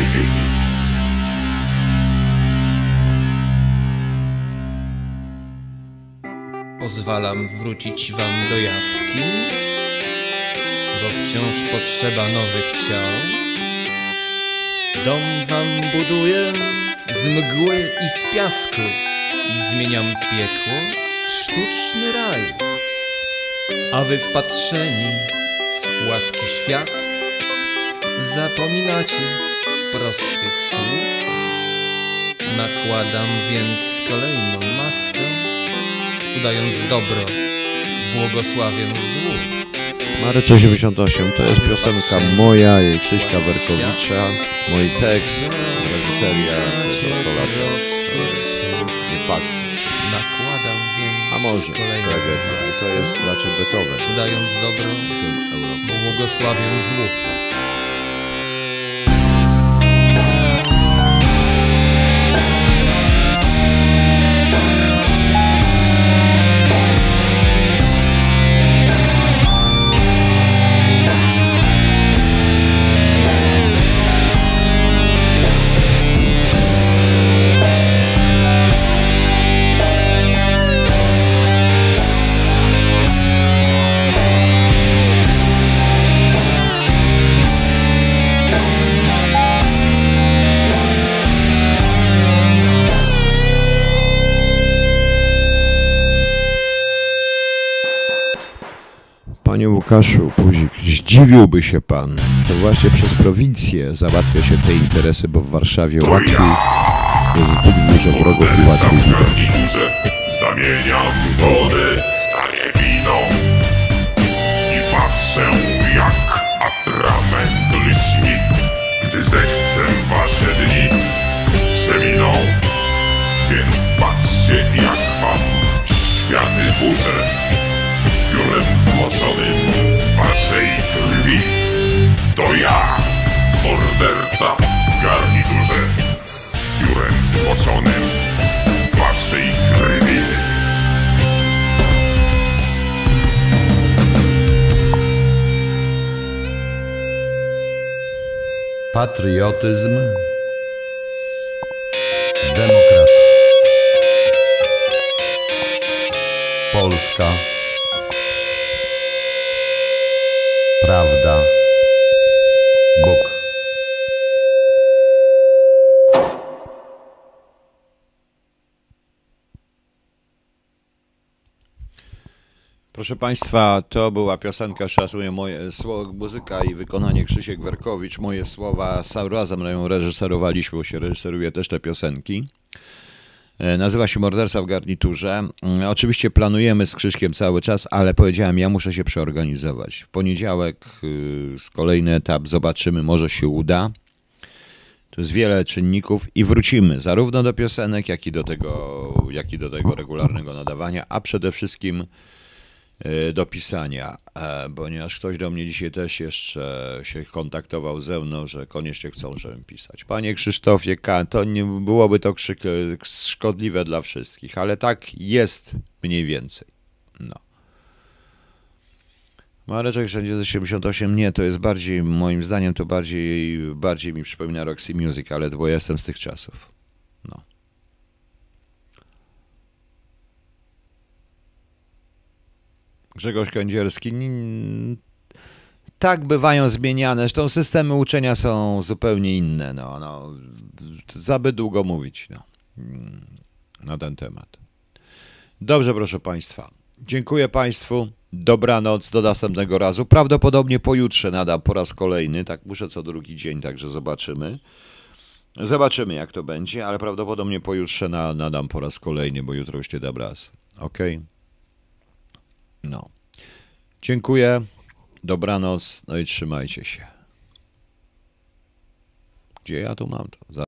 Pozwalam wrócić wam do jaskiń, bo wciąż potrzeba nowych ciał. Dom wam buduję z mgły i z piasku i zmieniam piekło w sztuczny raj. A wy wpatrzeni w płaski świat zapominacie prostych słów. Nakładam więc kolejną maskę, udając dobro, błogosławię złu. Marec osiemdziesiąt osiem to jest piosenka moja i Krzyśka Werkowicza. Mój tekst, reżyseria Sola nie pastisz. Nakładam więc A może kolejną tragedia. I to jest raczej Beethoven. udając dobro, błogosławię złu. Panie Łukaszu Puzik, zdziwiłby się pan. To właśnie przez prowincję załatwia się te interesy, bo w Warszawie łatwiej jest zbyt dużo wrogów i łatwiej W widać. garniturze zamieniam wodę w tanie wino i patrzę, jak atrament lśni, gdy zechcę wasze dni przeminą. Więc patrzcie, jak wam światy burzę, piórem zmoczonym w waszej krwi. To ja, morderca w garniturze, z piórem zmoczonym w waszej krwi. Patriotyzm, demokracja, Polska, prawda, Bóg. Proszę Państwa, to była piosenka, szacuję moje słowa, muzyka i wykonanie Krzysiek Werkowicz. Moje słowa, sam razem ją reżyserowaliśmy, bo się reżyseruje też te piosenki. Nazywa się Morderca w garniturze. Oczywiście planujemy z Krzyśkiem cały czas, ale powiedziałem, ja muszę się przeorganizować. W poniedziałek z kolejny etap, zobaczymy, może się uda. To jest wiele czynników i wrócimy zarówno do piosenek, jak i do tego, jak i do tego regularnego nadawania, a przede wszystkim do pisania, ponieważ ktoś do mnie dzisiaj też jeszcze się kontaktował ze mną, że koniecznie chcą, żebym pisać. Panie Krzysztofie K., to nie byłoby to krzyk, szkodliwe dla wszystkich, ale tak jest mniej więcej. No. Mareczek siedemdziesiąt osiem, nie, to jest bardziej, moim zdaniem to bardziej, bardziej mi przypomina Roxy Music, ale bo ja jestem z tych czasów. No. Grzegorz Kędzierski. Tak bywają zmieniane. Zresztą systemy uczenia są zupełnie inne. No, no, zbyt długo mówić no, na ten temat. Dobrze, proszę Państwa. Dziękuję Państwu. Dobranoc, do następnego razu. Prawdopodobnie pojutrze nadam po raz kolejny. Tak muszę co drugi dzień, także zobaczymy. Zobaczymy, jak to będzie, ale prawdopodobnie pojutrze nadam po raz kolejny, bo jutro już nie dam raz. Okej? Okay? No. Dziękuję. Dobranoc. No i trzymajcie się. Gdzie ja tu mam to?